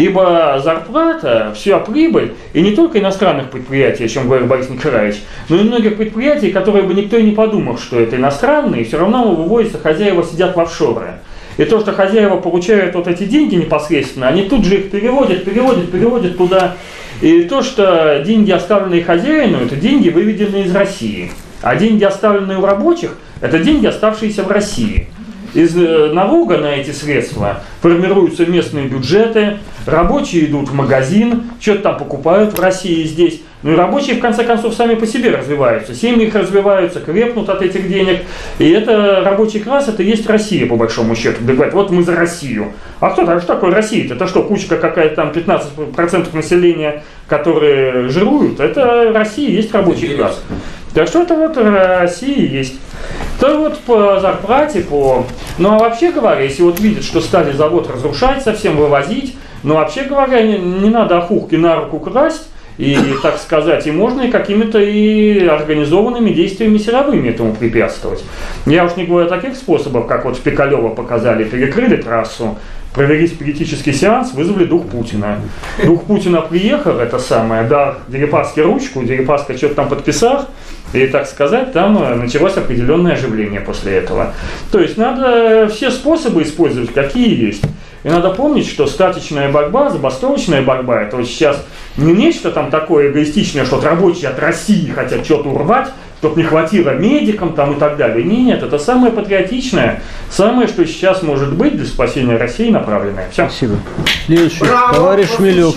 ибо зарплата, вся прибыль, и не только иностранных предприятий, о чем говорил Борис Николаевич, но и многих предприятий, которые бы никто и не подумал, что это иностранные, все равно выводятся, хозяева сидят в офшоры. И то, что хозяева получают вот эти деньги непосредственно, они тут же их переводят, переводят, переводят туда. И то, что деньги, оставленные хозяину, это деньги, выведенные из России. А деньги, оставленные у рабочих, это деньги, оставшиеся в России. Из налога на эти средства формируются местные бюджеты, рабочие идут в магазин, что-то там покупают в России и здесь. Ну и рабочие в конце концов сами по себе развиваются, семьи их развиваются, крепнут от этих денег. И это рабочий класс, это и есть Россия по большому счету. Да говорят, вот мы за Россию. А кто там, что такое Россия-то? Это что, кучка какая-то там пятнадцать процентов населения, которые жируют? Это Россия есть рабочий класс. Так что это вот Россия есть. То вот по зарплате, по... Ну а вообще говоря, если вот видят, что стали завод разрушать, совсем вывозить, ну вообще говоря, не, не надо охухки на руку красть, и, так сказать, и можно и какими-то и организованными действиями силовыми этому препятствовать. Я уж не говорю о таких способах, как вот в Пикалево показали, перекрыли трассу, провели спиритический сеанс, вызвали дух Путина. Дух Путина приехал, это самое, дал Дерипаске ручку, Дерипаска что-то там подписал, и, так сказать, там началось определенное оживление после этого. То есть надо все способы использовать, какие есть. И надо помнить, что статичная борьба, забастовочная борьба, это вот сейчас не нечто там такое эгоистичное, что рабочие от России хотят что-то урвать, чтобы не хватило медикам там и так далее. Нет, нет, это самое патриотичное, самое, что сейчас может быть для спасения России направленное. Все. Спасибо. Следующий, Браво, товарищ Шмелев.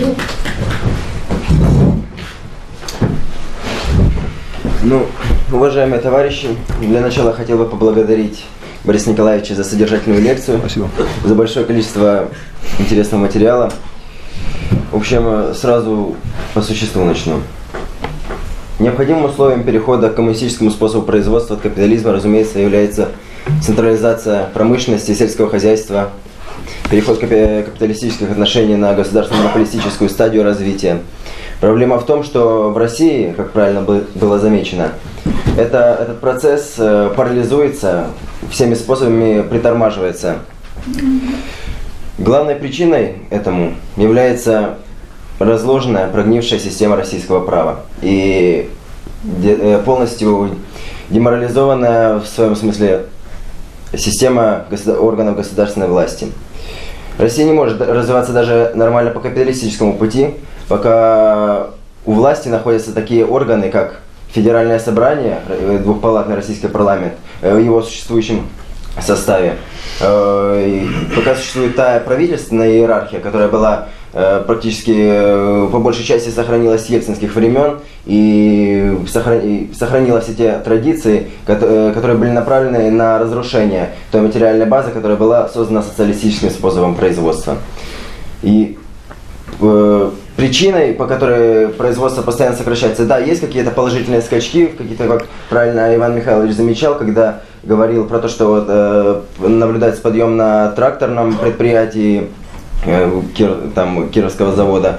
Ну, уважаемые товарищи, для начала хотел бы поблагодарить Бориса Николаевича за содержательную лекцию. Спасибо. За большое количество интересного материала. В общем, сразу по существу начну. Необходимым условием перехода к коммунистическому способу производства от капитализма, разумеется, является централизация промышленности и сельского хозяйства, переход капиталистических отношений на государственно-монополистическую стадию развития. Проблема в том, что в России, как правильно было замечено, это, этот процесс парализуется, всеми способами притормаживается. Главной причиной этому является разложенная, прогнившая система российского права и полностью деморализованная в своем смысле система органов государственной власти. Россия не может развиваться даже нормально по капиталистическому пути, пока у власти находятся такие органы, как Федеральное собрание, двухпалатный российский парламент, в его существующем составе. Пока существует та правительственная иерархия, которая была практически по большей части сохранилась с ельцинских времен и сохранила все те традиции, которые были направлены на разрушение той материальной базы, которая была создана социалистическим способом производства. И э, причиной, по которой производство постоянно сокращается, да, есть какие-то положительные скачки, какие-то, как правильно Иван Михайлович замечал, когда говорил про то, что вот, э, наблюдается подъем на тракторном предприятии э, Кир, там, Кировского завода.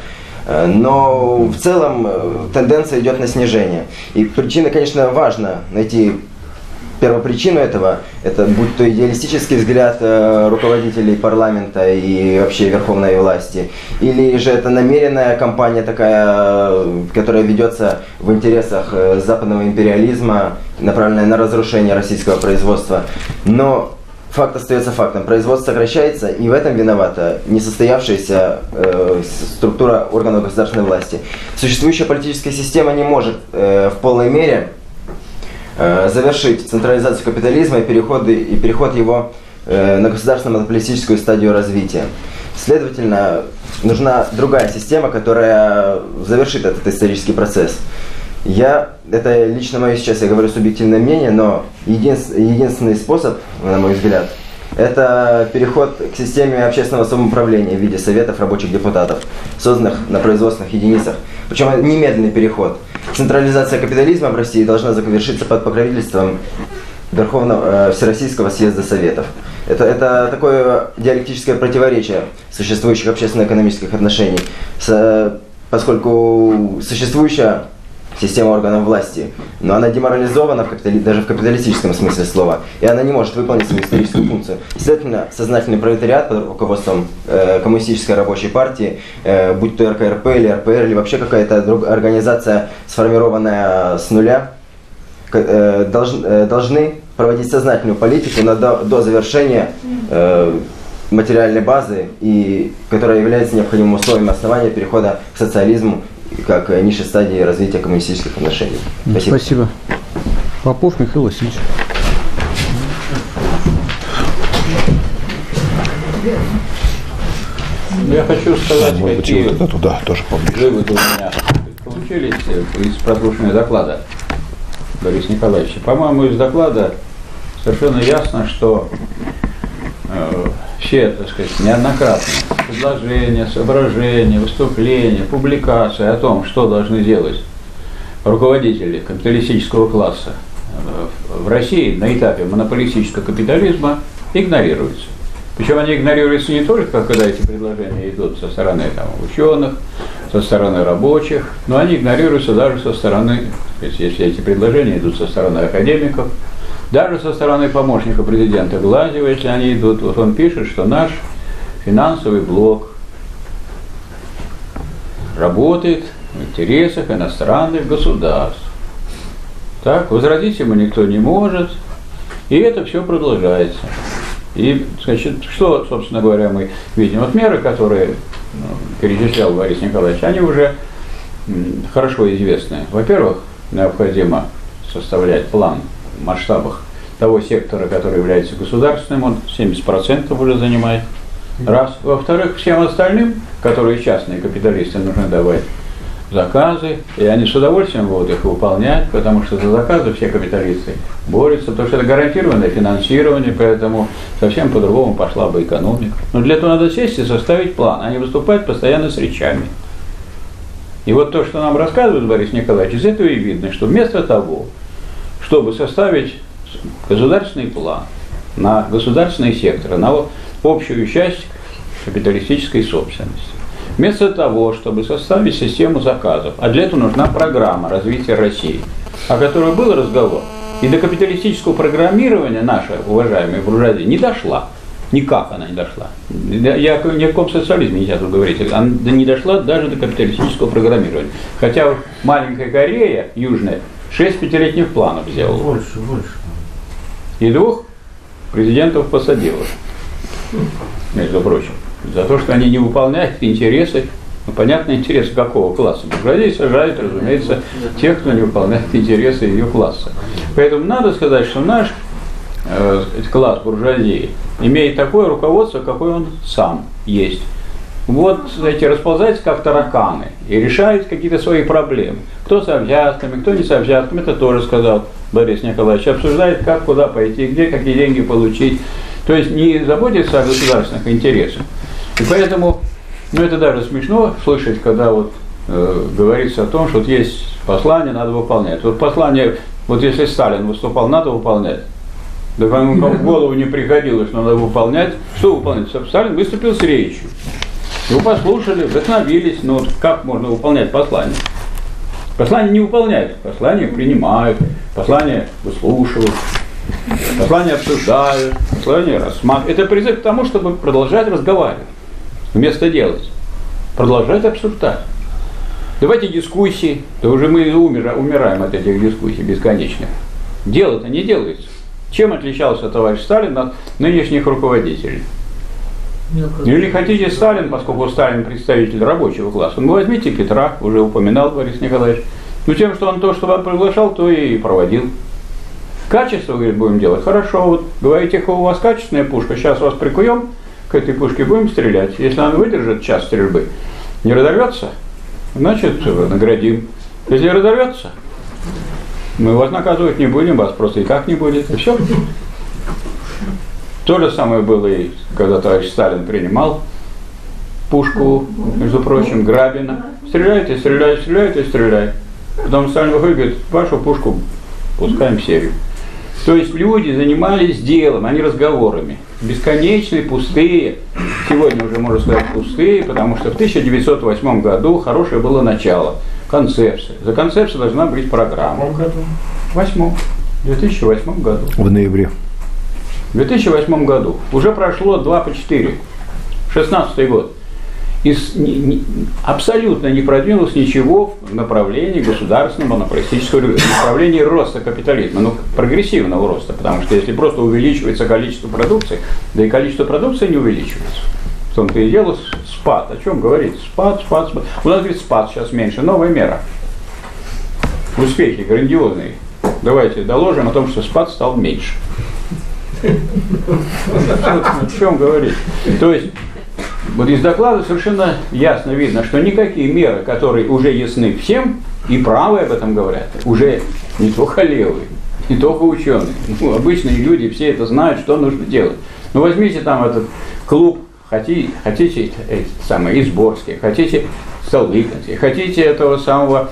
Но в целом тенденция идет на снижение. И причины, конечно, важно найти первопричину этого. Это будь то идеалистический взгляд э, руководителей парламента и вообще верховной власти, или же это намеренная кампания такая, которая ведется в интересах э, западного империализма, направленная на разрушение российского производства. Но факт остается фактом. Производство сокращается, и в этом виновата несостоявшаяся э, структура органов государственной власти. Существующая политическая система не может э, в полной мере э, завершить централизацию капитализма и переход, и переход его э, на государственно-монополистическую стадию развития. Следовательно, нужна другая система, которая завершит этот исторический процесс. Я, это лично мое сейчас, я говорю субъективное мнение, но единственный, единственный способ, на мой взгляд, это переход к системе общественного самоуправления в виде советов рабочих депутатов, созданных на производственных единицах. Причем немедленный переход. Централизация капитализма в России должна завершиться под покровительством Верховного э, Всероссийского съезда Советов. Это, это такое диалектическое противоречие существующих общественно-экономических отношений, с, поскольку существующая система органов власти, но она деморализована в капитали... даже в капиталистическом смысле слова, и она не может выполнить свою историческую функцию. Следовательно, сознательный пролетариат под руководством э, коммунистической рабочей партии, э, будь то эр ка эр пэ или эр пэ эр, или вообще какая-то друг... организация, сформированная с нуля, э, долж... э, должны проводить сознательную политику на до, до завершения э, материальной базы, и, которая является необходимым условием основания перехода к социализму как низшей стадии развития коммунистических отношений. Спасибо. Спасибо. Попов Михаил Васильевич. Я хочу сказать, Может быть, какие вот это туда тоже поближе. выводы у меня получились из прослушивания доклада Бориса Николаевича. По-моему, из доклада совершенно ясно, что э, все, так сказать, неоднократные предложения, соображения, выступления, публикации о том, что должны делать руководители капиталистического класса в России на этапе монополистического капитализма, игнорируются. Причем они игнорируются не только, когда эти предложения идут со стороны там, ученых, со стороны рабочих, но они игнорируются даже со стороны, если эти предложения идут со стороны академиков, даже со стороны помощника президента Глазьева, если они идут. Вот он пишет, что наш финансовый блок работает в интересах иностранных государств. Так, возразить ему никто не может, и это все продолжается. И, значит, что, собственно говоря, мы видим? Вот меры, которые ну, перечислял Борис Николаевич, они уже м, хорошо известны. Во-первых, необходимо составлять план в масштабах того сектора, который является государственным, он семьдесят процентов уже занимает. Раз. Во-вторых, всем остальным, которые частные капиталисты, нужно давать заказы, и они с удовольствием будут их выполнять, потому что за заказы все капиталисты борются, потому что это гарантированное финансирование, поэтому совсем по-другому пошла бы экономика. Но для этого надо сесть и составить план, а не выступать постоянно с речами. И вот то, что нам рассказывает Борис Николаевич, из этого и видно, что вместо того, чтобы составить государственный план на государственные секторы, на общую часть капиталистической собственности, вместо того, чтобы составить систему заказов, а для этого нужна программа развития России, о которой был разговор, и до капиталистического программирования наша, уважаемая буржуазия, не дошла. Никак она не дошла. Я ни о каком социализме нельзя тут говорить. Она не дошла даже до капиталистического программирования. Хотя маленькая Корея, южная, шесть пятилетних планов сделала. Больше, больше. И двух президентов посадила. Между прочим. За то, что они не выполняют интересы, ну, понятно, интересы какого класса. Буржуазии сажают, разумеется, тех, кто не выполняет интересы ее класса. Поэтому надо сказать, что наш э, класс буржуазии имеет такое руководство, какое он сам есть. Вот, знаете, расползается как тараканы и решает какие-то свои проблемы. Кто с взятками, кто не с взятками, это тоже сказал Борис Николаевич. Обсуждает, как, куда пойти, где, какие деньги получить. То есть не заботится о государственных интересах. И поэтому, ну это даже смешно слышать, когда вот э, говорится о том, что вот есть послание, надо выполнять. Вот послание, вот если Сталин выступал, надо выполнять. Да кому в голову не приходило, что надо выполнять. Что выполнять? Сталин выступил с речью. Его послушали, вдохновились, но вот как можно выполнять послание? Послание не выполняют, послание принимают, послание выслушивают, послание обсуждают, послание рассматривают. Это призыв к тому, чтобы продолжать разговаривать, вместо делать. Продолжать обсуждать. Давайте дискуссии, да уже мы умер, умираем от этих дискуссий бесконечных. Дело-то не делается. Чем отличался товарищ Сталин от нынешних руководителей? Или хотите Сталин, поскольку Сталин представитель рабочего класса, ну возьмите Петра, уже упоминал Борис Николаевич, ну тем, что он то, что вам приглашал, то и проводил. Качество, говорит, будем делать, хорошо, вот говорите, у вас качественная пушка, сейчас вас прикуем к этой пушке, будем стрелять. Если она выдержит час стрельбы, не разорвется, значит наградим. Если разорвется, мы вас наказывать не будем, вас просто и так не будет, и все. То же самое было и когда товарищ Сталин принимал пушку, между прочим, Грабина. Стреляйте, стреляйте, стреляйте, стреляйте. Потом Сталин выходит, говорит, вашу пушку пускаем в серию. То есть люди занимались делом, а не разговорами. Бесконечные, пустые. Сегодня уже можно сказать пустые, потому что в тысяча девятьсот восьмом году хорошее было начало. Концепция. За концепцией должна быть программа. В каком году? В восьмом. В две тысячи восьмом году. В ноябре. В две тысячи восьмом году уже прошло два по четыре, шестнадцатый год, и с, не, не, абсолютно не продвинулось ничего в направлении государственного монополистического регулирования, в направлении роста капитализма, ну, прогрессивного роста, потому что если просто увеличивается количество продукции, да и количество продукции не увеличивается. В том-то и дело спад. О чем говорить? Спад, спад, спад. У нас, говорит, спад сейчас меньше, новая мера. Успехи грандиозные. Давайте доложим о том, что спад стал меньше. О чем говорить? То есть, вот из доклада совершенно ясно видно, что никакие меры, которые уже ясны всем, и правые об этом говорят, уже не только левые, не только ученые, ну, обычные люди, все это знают, что нужно делать. Ну, возьмите там этот клуб, хотите, хотите эти самые Изборские, хотите Столыпинские, хотите этого самого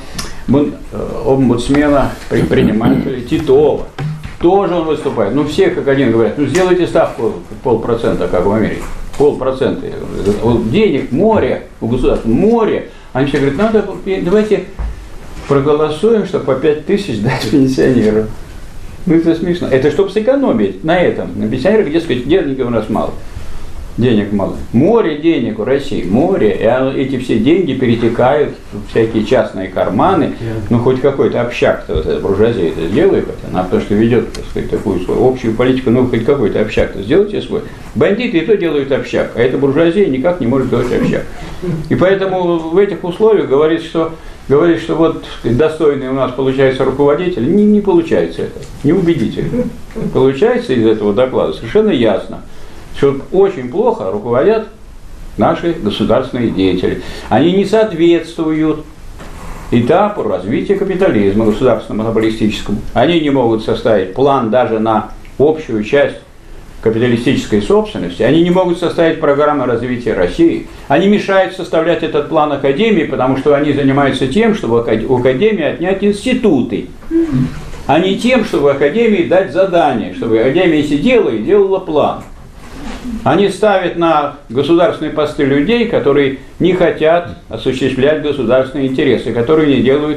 омбудсмена, предпринимателя Титова. Тоже он выступает. Ну, все как один говорят, ну, сделайте ставку полпроцента, как в Америке. Полпроцента. Денег море, у государства море. Они все говорят, надо, давайте проголосуем, чтобы по пять тысяч дать пенсионерам. Ну, это смешно. Это чтобы сэкономить на этом. На пенсионерах, где сказать, денег у нас мало. Денег мало. Море денег у России, море, и эти все деньги перетекают в всякие частные карманы. Ну, хоть какой-то общак-то, вот эта буржуазия это сделает, она потому что ведет, так сказать, такую свою общую политику, ну, хоть какой-то общак-то сделайте свой. Бандиты и то делают общак, а эта буржуазия никак не может делать общак. И поэтому в этих условиях говорит, что, говорит, что вот достойный у нас получается руководитель, не, не получается это, неубедительно. Получается из этого доклада совершенно ясно, что очень плохо руководят наши государственные деятели. Они не соответствуют этапу развития капитализма государственно-монополистическому. Они не могут составить план даже на общую часть капиталистической собственности. Они не могут составить программу развития России. Они мешают составлять этот план Академии, потому что они занимаются тем, чтобы у Академии отнять институты, а не тем, чтобы Академии дать задание, чтобы Академия сидела и делала план. Они ставят на государственные посты людей, которые не хотят осуществлять государственные интересы, которые не делают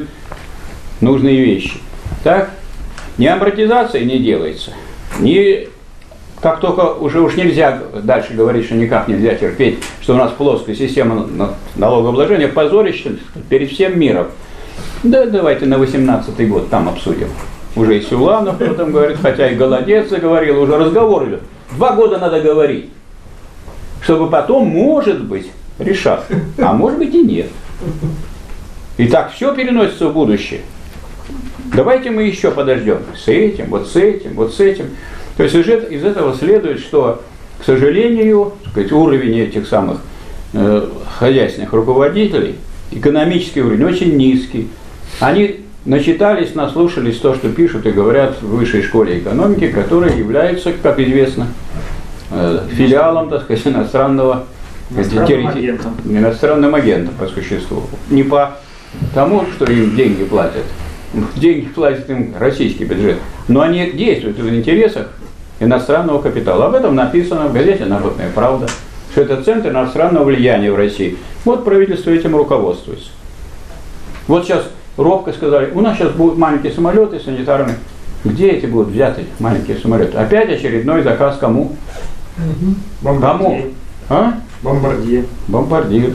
нужные вещи. Так? Ни амортизация не делается, ни как только уже уж нельзя дальше говорить, что никак нельзя терпеть, что у нас плоская система налогообложения, позорище перед всем миром. Да давайте на восемнадцатый год там обсудим. Уже и Силуанов об этом говорит, хотя и Голодец заговорил, уже разговор идет. Два года надо говорить, чтобы потом, может быть, решать, а может быть и нет. И так все переносится в будущее. Давайте мы еще подождем с этим, вот с этим, вот с этим. То есть из этого следует, что, к сожалению, так сказать, уровень этих самых э, хозяйственных руководителей, экономический уровень очень низкий. Они начитались, наслушались то, что пишут и говорят в высшей школе экономики, которая является, как известно, э, филиалом, так сказать, иностранного иностранным агентом. иностранным агентом по существу. Не по тому, что им деньги платят. Деньги платит им российский бюджет. Но они действуют в интересах иностранного капитала. Об этом написано в газете «Народная правда», что это центр иностранного влияния в России. Вот правительство этим руководствуется. Вот сейчас робко сказали, у нас сейчас будут маленькие самолеты санитарные. Где эти будут взяты маленькие самолеты? Опять очередной заказ кому? Кому? А? Бомбардир. Бомбардир.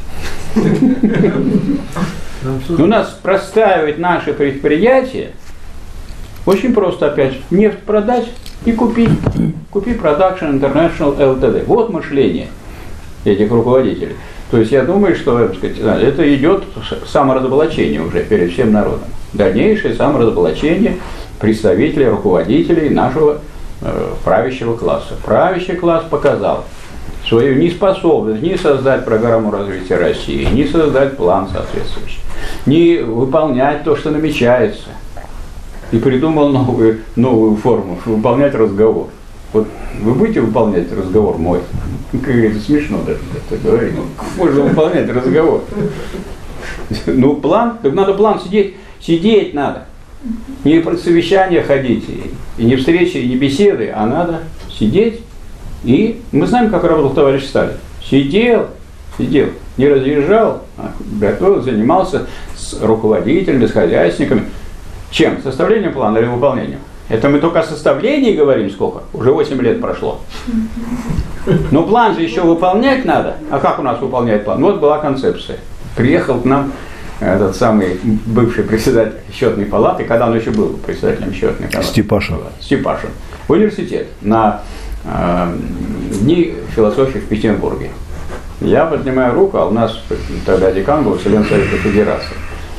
У нас простаивать наши предприятия очень просто опять. Нефть продать и купить. Купи Production International эл ти ди. Вот мышление этих руководителей. То есть я думаю, что, так сказать, это идет саморазоблачение уже перед всем народом. Дальнейшее саморазоблачение представителей, руководителей нашего э, правящего класса. Правящий класс показал свою неспособность ни создать программу развития России, ни создать план соответствующий, ни выполнять то, что намечается. И придумал новую, новую форму – выполнять разговор. Вот вы будете выполнять разговор мой? Как говорится, смешно даже это говорить. Можно выполнять разговор. Ну, план, так надо план сидеть, сидеть надо. Не про совещания ходить, и не встречи, и не беседы, а надо сидеть. И мы знаем, как работал товарищ Сталин. Сидел, сидел, не разъезжал, а готовил, занимался с руководителями, с хозяйственниками. Чем? Составлением плана или выполнением? Это мы только о составлении говорим сколько? Уже восемь лет прошло. Но план же еще выполнять надо. А как у нас выполнять план? Вот была концепция. Приехал к нам этот самый бывший председатель счетной палаты, когда он еще был председателем счетной палаты. Степашин. Степашин. В университет на э, Дни философии в Петербурге. Я поднимаю руку, а у нас тогда декан был член Совета Федерации.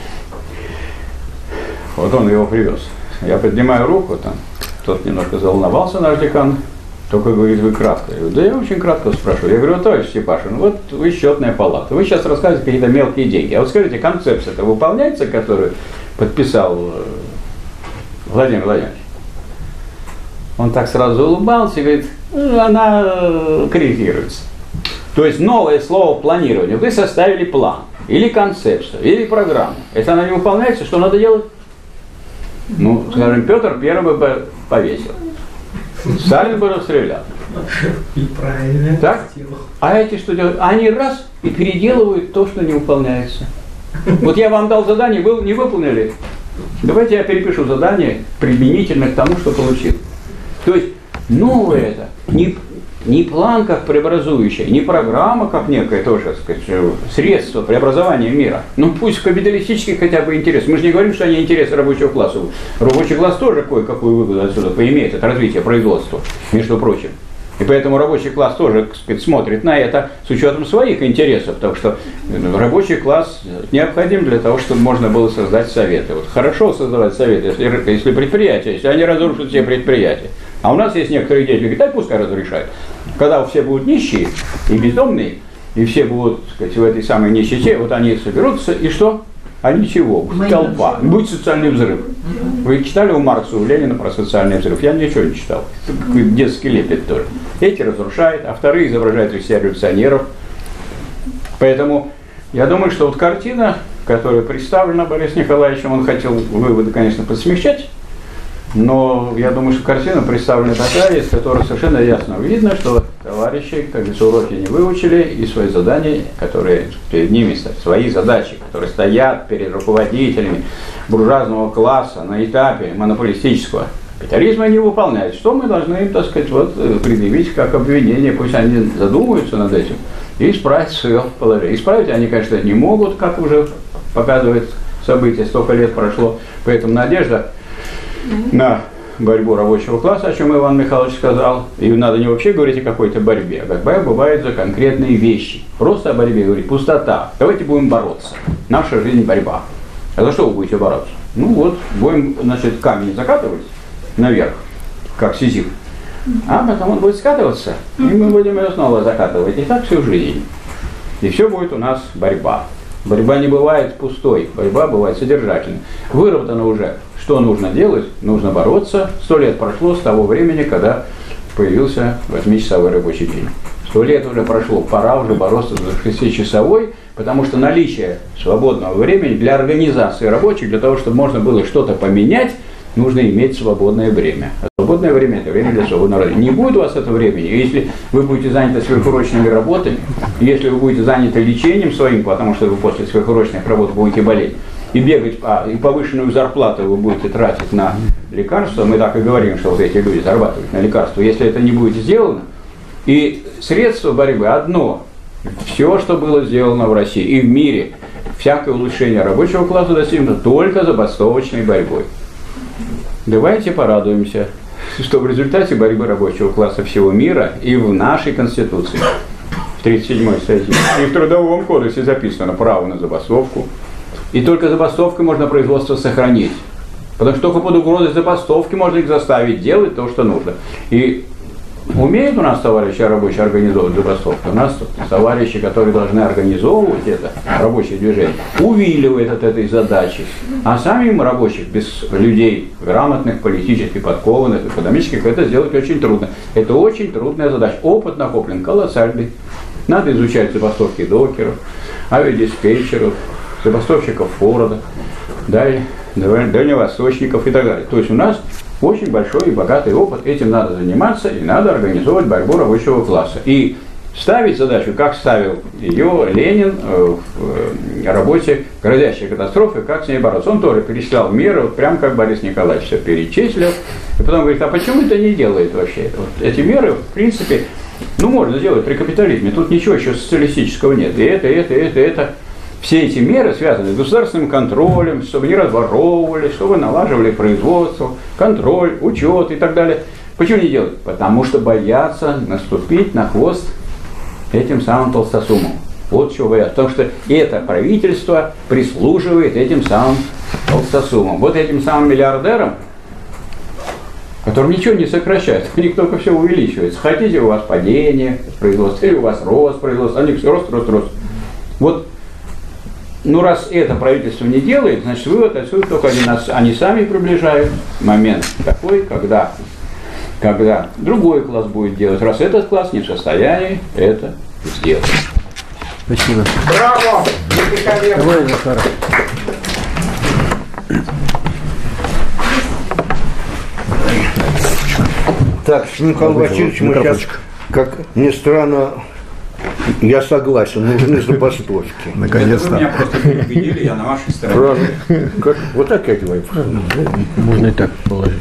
Вот он его привез. Я поднимаю руку, там, тот немножко заволновался, наш декан, только говорит, вы кратко. Я говорю, да я очень кратко спрашиваю. Я говорю, товарищ Степашин, вот вы счетная палата, вы сейчас рассказываете какие-то мелкие деньги. А вот скажите, концепция-то выполняется, которую подписал Владимир Владимирович? Он так сразу улыбался и говорит, ну, она корректируется. То есть новое слово планирование. Вы составили план, или концепцию, или программу. Если она не выполняется, что надо делать? Ну, скажем, Петр первый бы повесил. Сталин бы расстрелял. И правильно. Так? А эти что делают? Они раз и переделывают то, что не выполняется. Вот я вам дал задание, вы не выполнили. Давайте я перепишу задание применительно к тому, что получил. То есть новое это не, не план как преобразующий, не программа как некое тоже, так сказать, средство преобразования мира. Ну пусть капиталистический хотя бы интерес. Мы же не говорим, что они интересы рабочего класса. Рабочий класс тоже кое-какую выгоду отсюда поимеет от развития производства, между прочим. И поэтому рабочий класс тоже, так сказать, смотрит на это с учетом своих интересов, потому что рабочий класс необходим для того, чтобы можно было создать советы. Вот хорошо создавать советы, если, если предприятия, если они разрушат все предприятия. А у нас есть некоторые деятели, говорят, дай пускай разрешают. Когда все будут нищие и бездомные, и все будут, так сказать, в этой самой нищете, вот они соберутся, и что? А ничего, будет толпа, будет социальный взрыв. Вы читали у Маркса, у Ленина про социальный взрыв? Я ничего не читал. Это какой детский лепет тоже. Эти разрушают, а вторые изображают из себя революционеров. Поэтому я думаю, что вот картина, которая представлена Борисом Николаевичем, он хотел выводы, конечно, посмягчать, но я думаю, что картина представлена такая, из которой совершенно ясно видно, что товарищи, как говорится, уроки не выучили, и свои задания, которые перед ними стоят, свои задачи, которые стоят перед руководителями буржуазного класса на этапе монополистического Капитализм они выполняют. Что мы должны им, так сказать, вот, предъявить как обвинение? Пусть они задумаются над этим и исправить свое положение. Исправить они, конечно, не могут, как уже показывает событие, столько лет прошло. Поэтому надежда на борьбу рабочего класса, о чем Иван Михайлович сказал, и надо не вообще говорить о какой-то борьбе, а борьба бывает за конкретные вещи. Просто о борьбе говорить, пустота. Давайте будем бороться. Наша жизнь борьба. А за что вы будете бороться? Ну вот, будем, значит, камень закатывать наверх, как Сизиф, а потом он будет скатываться, и мы будем его снова закатывать. И так всю жизнь. И все будет у нас борьба. Борьба не бывает пустой, борьба бывает содержательной. Выработано уже, что нужно делать, нужно бороться. Сто лет прошло с того времени, когда появился восьмичасовой рабочий день. Сто лет уже прошло, пора уже бороться за шестичасовой, потому что наличие свободного времени для организации рабочих, для того, чтобы можно было что-то поменять, нужно иметь свободное время. А свободное время – это время для свободного времени. Не будет у вас этого времени, если вы будете заняты сверхурочными работами, если вы будете заняты лечением своим, потому что вы после сверхурочных работ будете болеть, и бегать, а, и повышенную зарплату вы будете тратить на лекарства, мы так и говорим, что вот эти люди зарабатывают на лекарства, если это не будет сделано, и средство борьбы одно – все, что было сделано в России и в мире, всякое улучшение рабочего класса достигнуто только забастовочной борьбой. Давайте порадуемся, что в результате борьбы рабочего класса всего мира и в нашей Конституции, в тридцать седьмой статье, и в Трудовом кодексе записано право на забастовку. И только забастовкой можно производство сохранить. Потому что только под угрозой забастовки можно их заставить делать то, что нужно. И умеют у нас товарищи рабочие организовывать забастовку. У нас товарищи, которые должны организовывать это рабочее движение, увиливают от этой задачи. А самим рабочих, без людей грамотных, политически подкованных, экономических, это сделать очень трудно. Это очень трудная задача. Опыт накоплен колоссальный. Надо изучать забастовки докеров, авиадиспетчеров, забастовщиков Форда, дальневосточников и так далее. То есть у нас очень большой и богатый опыт, этим надо заниматься и надо организовать борьбу рабочего класса. И ставить задачу, как ставил ее Ленин в работе «Грозящая катастрофа», как с ней бороться. Он тоже перечислял меры, вот прям как Борис Николаевич все перечислил. И потом говорит, а почему это не делает вообще? Вот эти меры, в принципе, ну можно сделать при капитализме, тут ничего еще социалистического нет. И это, и это, и это, и это. Все эти меры связаны с государственным контролем, чтобы не разворовывали, чтобы налаживали производство, контроль, учет и так далее. Почему не делать? Потому что боятся наступить на хвост этим самым толстосумам. Вот чего боятся. Потому что это правительство прислуживает этим самым толстосумам. Вот этим самым миллиардерам, которым ничего не сокращают, у них только все увеличивается. Хотите, у вас падение производства, или у вас рост производства, а у них все рост, рост, рост. Вот. Ну, раз это правительство не делает, значит, вывод отсюда только они, нас, они сами приближают момент такой, когда, когда другой класс будет делать, раз этот класс не в состоянии это сделать. Спасибо. Браво! Давай, Захар. Так, с Михаилом Васильевичем мы сейчас, как ни странно, я согласен, нужны забастовки. Наконец-то. Вы меня просто переубедили, я на вашей стороне. Правильно. Как, вот так я говорю. Можно и так положить.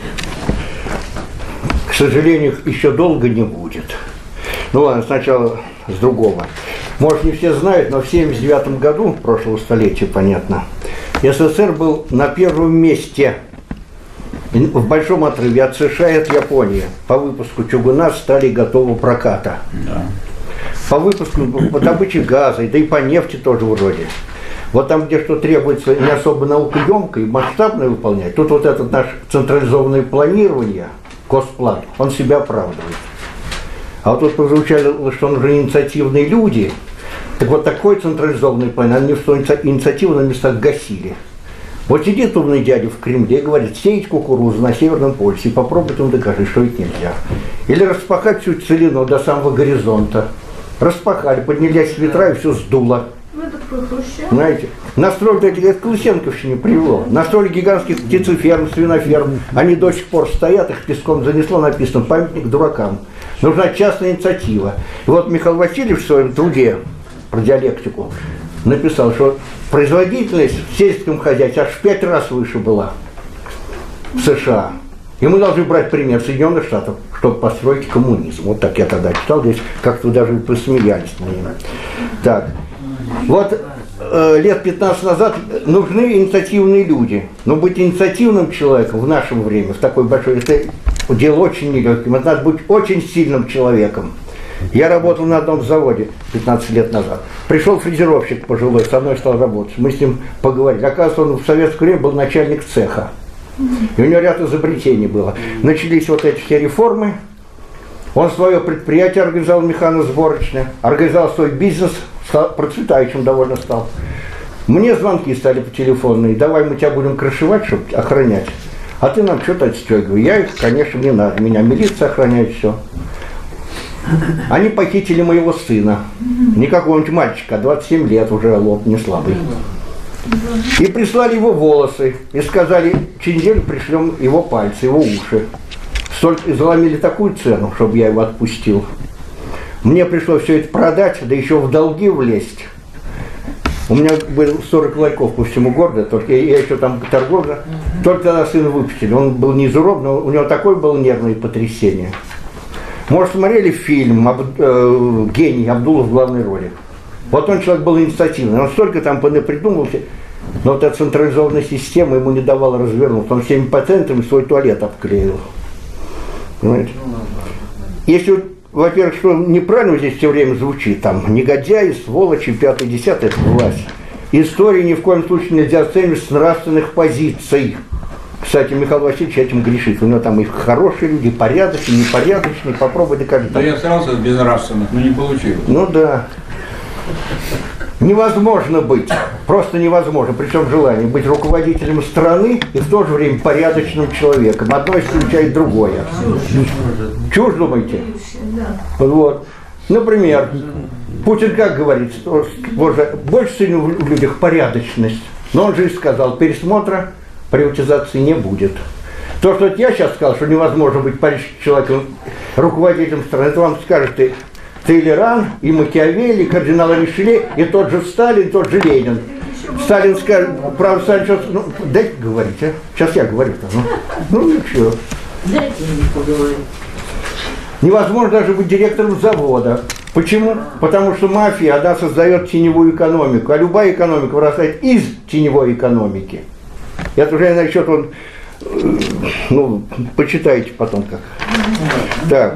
К сожалению, еще долго не будет. Ну ладно, сначала с другого. Может, не все знают, но в семьдесят девятом году, прошлого столетия, понятно, СССР был на первом месте в большом отрыве от США и от Японии. По выпуску чугуна стали готовы проката. Да. По выпуску, по добыче газа, да и по нефти тоже вроде. Вот там, где что требуется не особо наукоемко и масштабно выполнять, тут вот это наше централизованное планирование, Госплан, он себя оправдывает. А вот тут прозвучало, что нужны инициативные люди. Так вот такой централизованный план, они что инициативу на местах гасили. Вот сидит умный дядя в Кремле и говорит, сеять кукурузу на Северном полюсе, и попробуй ему докажи, что это нельзя. Или распахать всю целину до самого горизонта. Распахали, поднялись ветра и все сдуло. Знаете, настроили, это к Лысенковщине привело. Настроили гигантских птицеферм, свиноферм. Они до сих пор стоят, их песком занесло, написано «Памятник дуракам». Нужна частная инициатива. И вот Михаил Васильевич в своем труде про диалектику написал, что производительность в сельском хозяйстве аж в пять раз выше была в США. И мы должны брать пример Соединенных Штатов, чтобы построить коммунизм. Вот так я тогда читал, здесь как-то даже посмеялись на него. Так, вот э, лет пятнадцать назад нужны инициативные люди. Но быть инициативным человеком в наше время, в такой большой, это дело очень нелегким. Это надо быть очень сильным человеком. Я работал на одном заводе пятнадцать лет назад. Пришел фрезеровщик пожилой, со мной стал работать. Мы с ним поговорили. Оказывается, он в советское время был начальник цеха. И у него ряд изобретений было. Начались вот эти все реформы. Он свое предприятие организовал механосборочное, организовал свой бизнес, стал процветающим довольно стал. Мне звонки стали по телефонной. Давай мы тебя будем крышевать, чтобы охранять. А ты нам что-то отстегивай. Я их, конечно, не надо. Меня милиция охраняет, все. Они похитили моего сына. Не какого-нибудь мальчика, двадцать семь лет уже, лоб не слабый. И прислали его волосы. И сказали, через неделю пришлем его пальцы, его уши. Столько, и заломили такую цену, чтобы я его отпустил. Мне пришлось все это продать, да еще в долги влезть. У меня было сорок ларьков по всему городу, только я, я еще там торговля. Только тогда сына выпустили. Он был не из урод, но у него такое было нервное потрясение. Может, смотрели фильм Аб, э, «Гений» Абдулов в главной роли. Вот он человек был инициативный, он столько там понапридумывался, но вот эта централизованная система ему не давала развернуться. Он всеми патентами свой туалет обклеил. Понимаете? Если, во-первых, что неправильно здесь все время звучит, там, негодяи, сволочи, пятый, десятый, это власть. Историю ни в коем случае нельзя оценивать с нравственных позиций. Кстати, Михаил Васильевич этим грешит. У него там и хорошие люди, порядочные, непорядочные, попробуй докажи. Да я старался без нравственных, но не получилось. Ну да. Невозможно быть, просто невозможно, причем желание быть руководителем страны и в то же время порядочным человеком. Одно исключает другое. Чушь, думаете? Вот. Например, Путин как говорит, что боже, больше ценю в людях порядочность, но он же и сказал, пересмотра приватизации не будет. То, что я сейчас сказал, что невозможно быть порядочным человеком, руководителем страны, это вам скажет и Толеран, и Макиавелли, и кардинал Ришелье, и тот же Сталин, и тот же Ленин. Сталин скажет, правда, Сталин сейчас, ну, дайте говорить, а? Сейчас я говорю-то, ну, ну ничего. Дайте мне поговорить. Невозможно даже быть директором завода. Почему? Потому что мафия, она создает теневую экономику, а любая экономика вырастает из теневой экономики. Это уже насчет, он, ну, почитайте потом как. Так.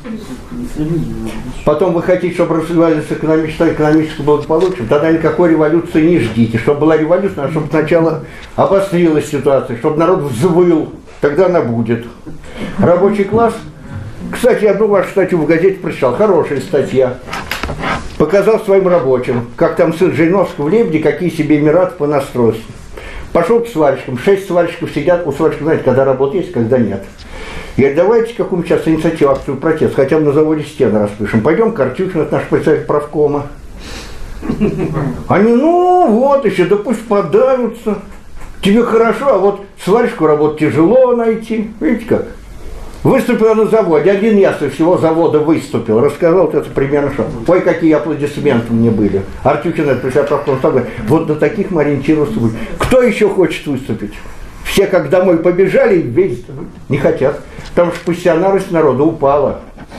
Потом вы хотите, чтобы развивались экономическое, экономическое благополучие, тогда никакой революции не ждите. Чтобы была революция, надо, чтобы сначала обострилась ситуация, чтобы народ взвыл, тогда она будет. Рабочий класс. Кстати, я одну вашу статью в газете прочитал, хорошая статья. Показал своим рабочим, как там сын Жириновского в Лебеде, какие себе эмираты понастроить. Пошел к сварщикам, шесть сварщиков сидят, у сварщиков, знаете, когда работа есть, когда нет. Я говорю, давайте какую-нибудь сейчас инициативу, акцию, протест, хотя бы на заводе стены распишем. Пойдем к Артюшину, это наш представитель правкома. Они, ну вот еще, да пусть подавятся. Тебе хорошо, а вот сварщику работу тяжело найти. Видите как? Выступил на заводе, один я со всего завода выступил, рассказал вот это примерно что. Ой, какие аплодисменты мне были. Артюхин, это представитель правкома, стал говорить, вот на таких мы ориентироваться будем. Кто еще хочет выступить? Все как домой побежали, весь не хотят. Потому что пассионарность народа упала.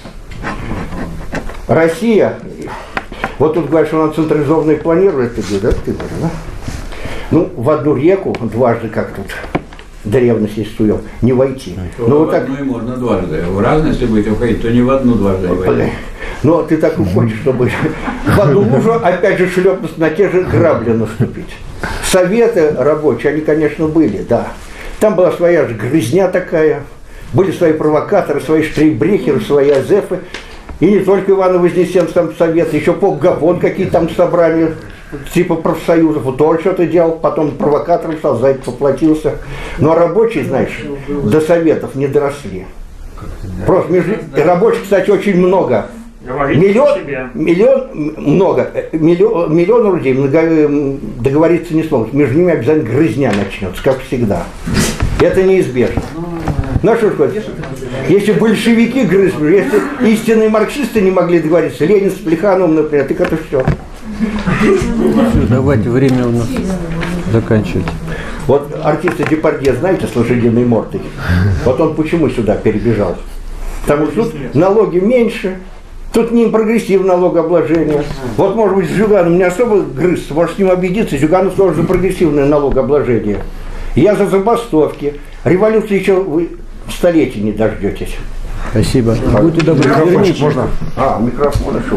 Россия, вот тут говорят, что она централизованно планирует, ты говоришь, да, ты говоришь, да? Ну, в одну реку дважды, как тут древность есть суем, не войти. Ну, ну, в вот так... одну и можно дважды. В разные, если будете уходить, то не в одну дважды войти. Но ты так и хочешь, чтобы в одну лужу опять же шлепнуть, на те же грабли наступить. Советы рабочие, они, конечно, были, да. Там была своя же грязня такая, были свои провокаторы, свои штрейбрехеры, свои азефы. И не только Ивано-Вознесенск там совет, еще поп Гапон какие там собрания, типа профсоюзов, вот он что-то делал, потом провокатором стал, за это поплатился. Ну а рабочие, знаешь, до советов не доросли. Просто между... рабочих, кстати, очень много. Миллион, миллион, много, миллион, миллион людей много, договориться не смогут. Между ними обязательно грызня начнется, как всегда. Это неизбежно. Ну что ж, если большевики грызли, если истинные марксисты не могли договориться, Ленин с Плехановым, например, так это все. Все, давайте, время у нас заканчивать. Вот артиста Депардье, знаете, с лошадиной мордой? Вот он почему сюда перебежал? Потому что тут налоги меньше, тут не прогрессивное налогообложение. Вот, может быть, с Зюганом не особо грыз, может с ним объединиться, Зюганов тоже за прогрессивное налогообложение. Я за забастовки. Революции еще вы столетий не дождетесь. Спасибо. Будьте добры, верните. Можно? А, микрофон еще.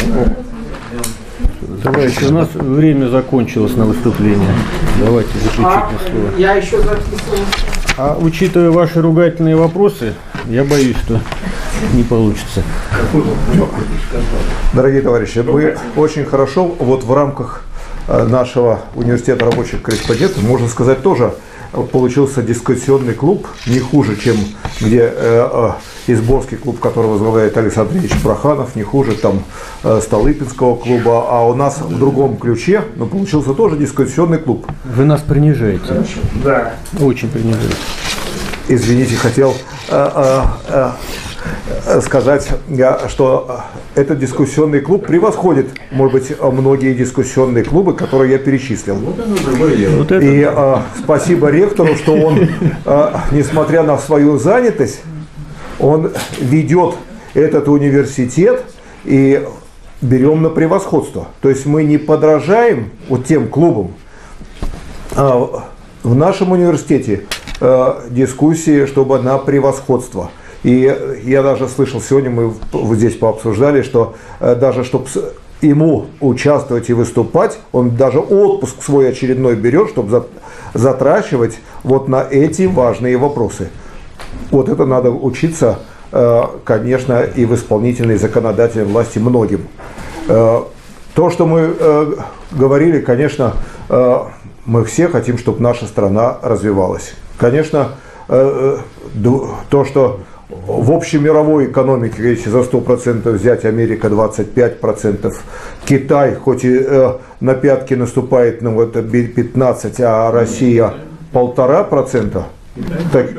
Товарищи, у нас время закончилось на выступление. Давайте заключительное слово. Я еще записываю. А учитывая ваши ругательные вопросы, я боюсь, что не получится. Дорогие товарищи, мы очень хорошо вот в рамках нашего университета рабочих корреспондентов, можно сказать, тоже получился дискуссионный клуб, не хуже, чем где э, э, Изборский клуб, который возглавляет Александр Ильич Проханов, не хуже там э, Столыпинского клуба, а у нас в другом ключе, но получился тоже дискуссионный клуб. Вы нас принижаете. Да. Очень принижаете. Извините, хотел э, э, э, сказать, я, что этот дискуссионный клуб превосходит, может быть, многие дискуссионные клубы, которые я перечислил. Вот это И э, спасибо ректору, что он, э, несмотря на свою занятость, он ведет этот университет и берем на превосходство. То есть мы не подражаем вот тем клубам. А в нашем университете э, дискуссии, чтобы на превосходство. И я даже слышал, сегодня мы вот здесь пообсуждали, что э, даже чтобы ему участвовать и выступать, он даже отпуск свой очередной берет, чтобы затрачивать вот на эти важные вопросы. Вот это надо учиться, э, конечно, и в исполнительной законодательной власти многим. Э, то, что мы э, говорили, конечно, э, мы все хотим, чтобы наша страна развивалась. Конечно, э, э, то, что в общемировой экономике, если за сто процентов взять, Америка двадцать пять процентов, Китай, хоть и э, на пятки наступает, ну, это пятнадцать процентов, а Россия полтора процента, так,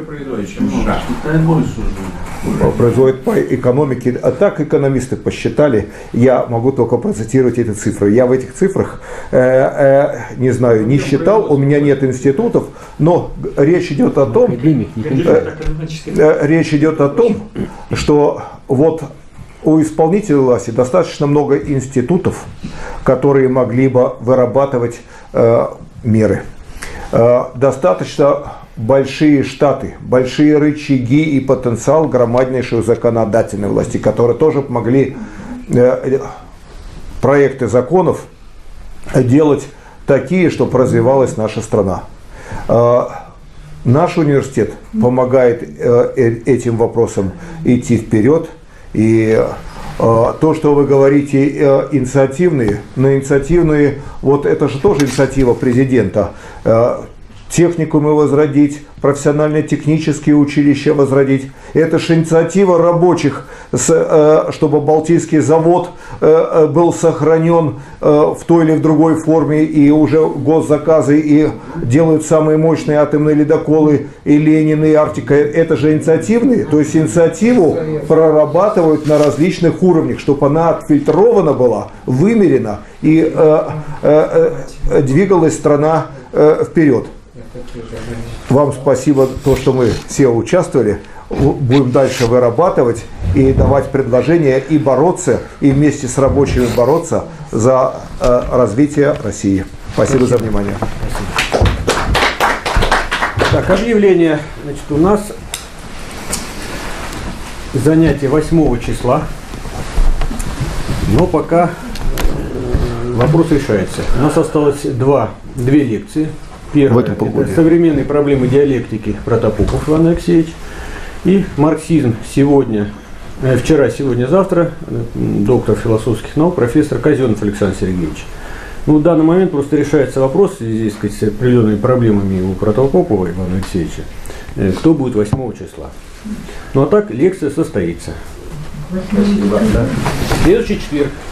производит по экономике. А так экономисты посчитали, я могу только процитировать эти цифры. Я в этих цифрах, э, э, не знаю, не считал, у меня нет институтов, но речь идет о том, э, э, речь идет о том, что вот у исполнительной власти достаточно много институтов, которые могли бы вырабатывать э, меры. Э, достаточно большие штаты, большие рычаги и потенциал громаднейшей законодательной власти, которые тоже могли э, проекты законов делать такие, чтобы развивалась наша страна. Э, наш университет помогает э, этим вопросам идти вперед. И э, то, что вы говорите, э, инициативные, но инициативные, вот это же тоже инициатива президента. Э, техникумы возродить, профессионально-технические училища возродить. Это же инициатива рабочих, чтобы Балтийский завод был сохранен в той или в другой форме, и уже госзаказы и делают самые мощные атомные ледоколы, и Ленин, и Арктика. Это же инициативные, то есть инициативу прорабатывают на различных уровнях, чтобы она отфильтрована была, вымерена, и двигалась страна вперед. Вам спасибо, то, что мы все участвовали. Будем дальше вырабатывать и давать предложения, и бороться, и вместе с рабочими бороться за э, развитие России. Спасибо, спасибо за внимание. Спасибо. Так, объявление. Значит, у нас занятие восьмого числа, но пока вопрос решается. У нас осталось два, две лекции. Первое – это современные проблемы диалектики Протопопов Иван Алексеевич. И марксизм сегодня, э, вчера, сегодня, завтра, доктор философских наук, профессор Казенов Александр Сергеевич. Ну, в данный момент просто решается вопрос в связи с определенными проблемами у Протопопова Ивана Алексеевича, э, кто будет восьмого числа. Ну а так лекция состоится. Спасибо. Да. Следующий четверг.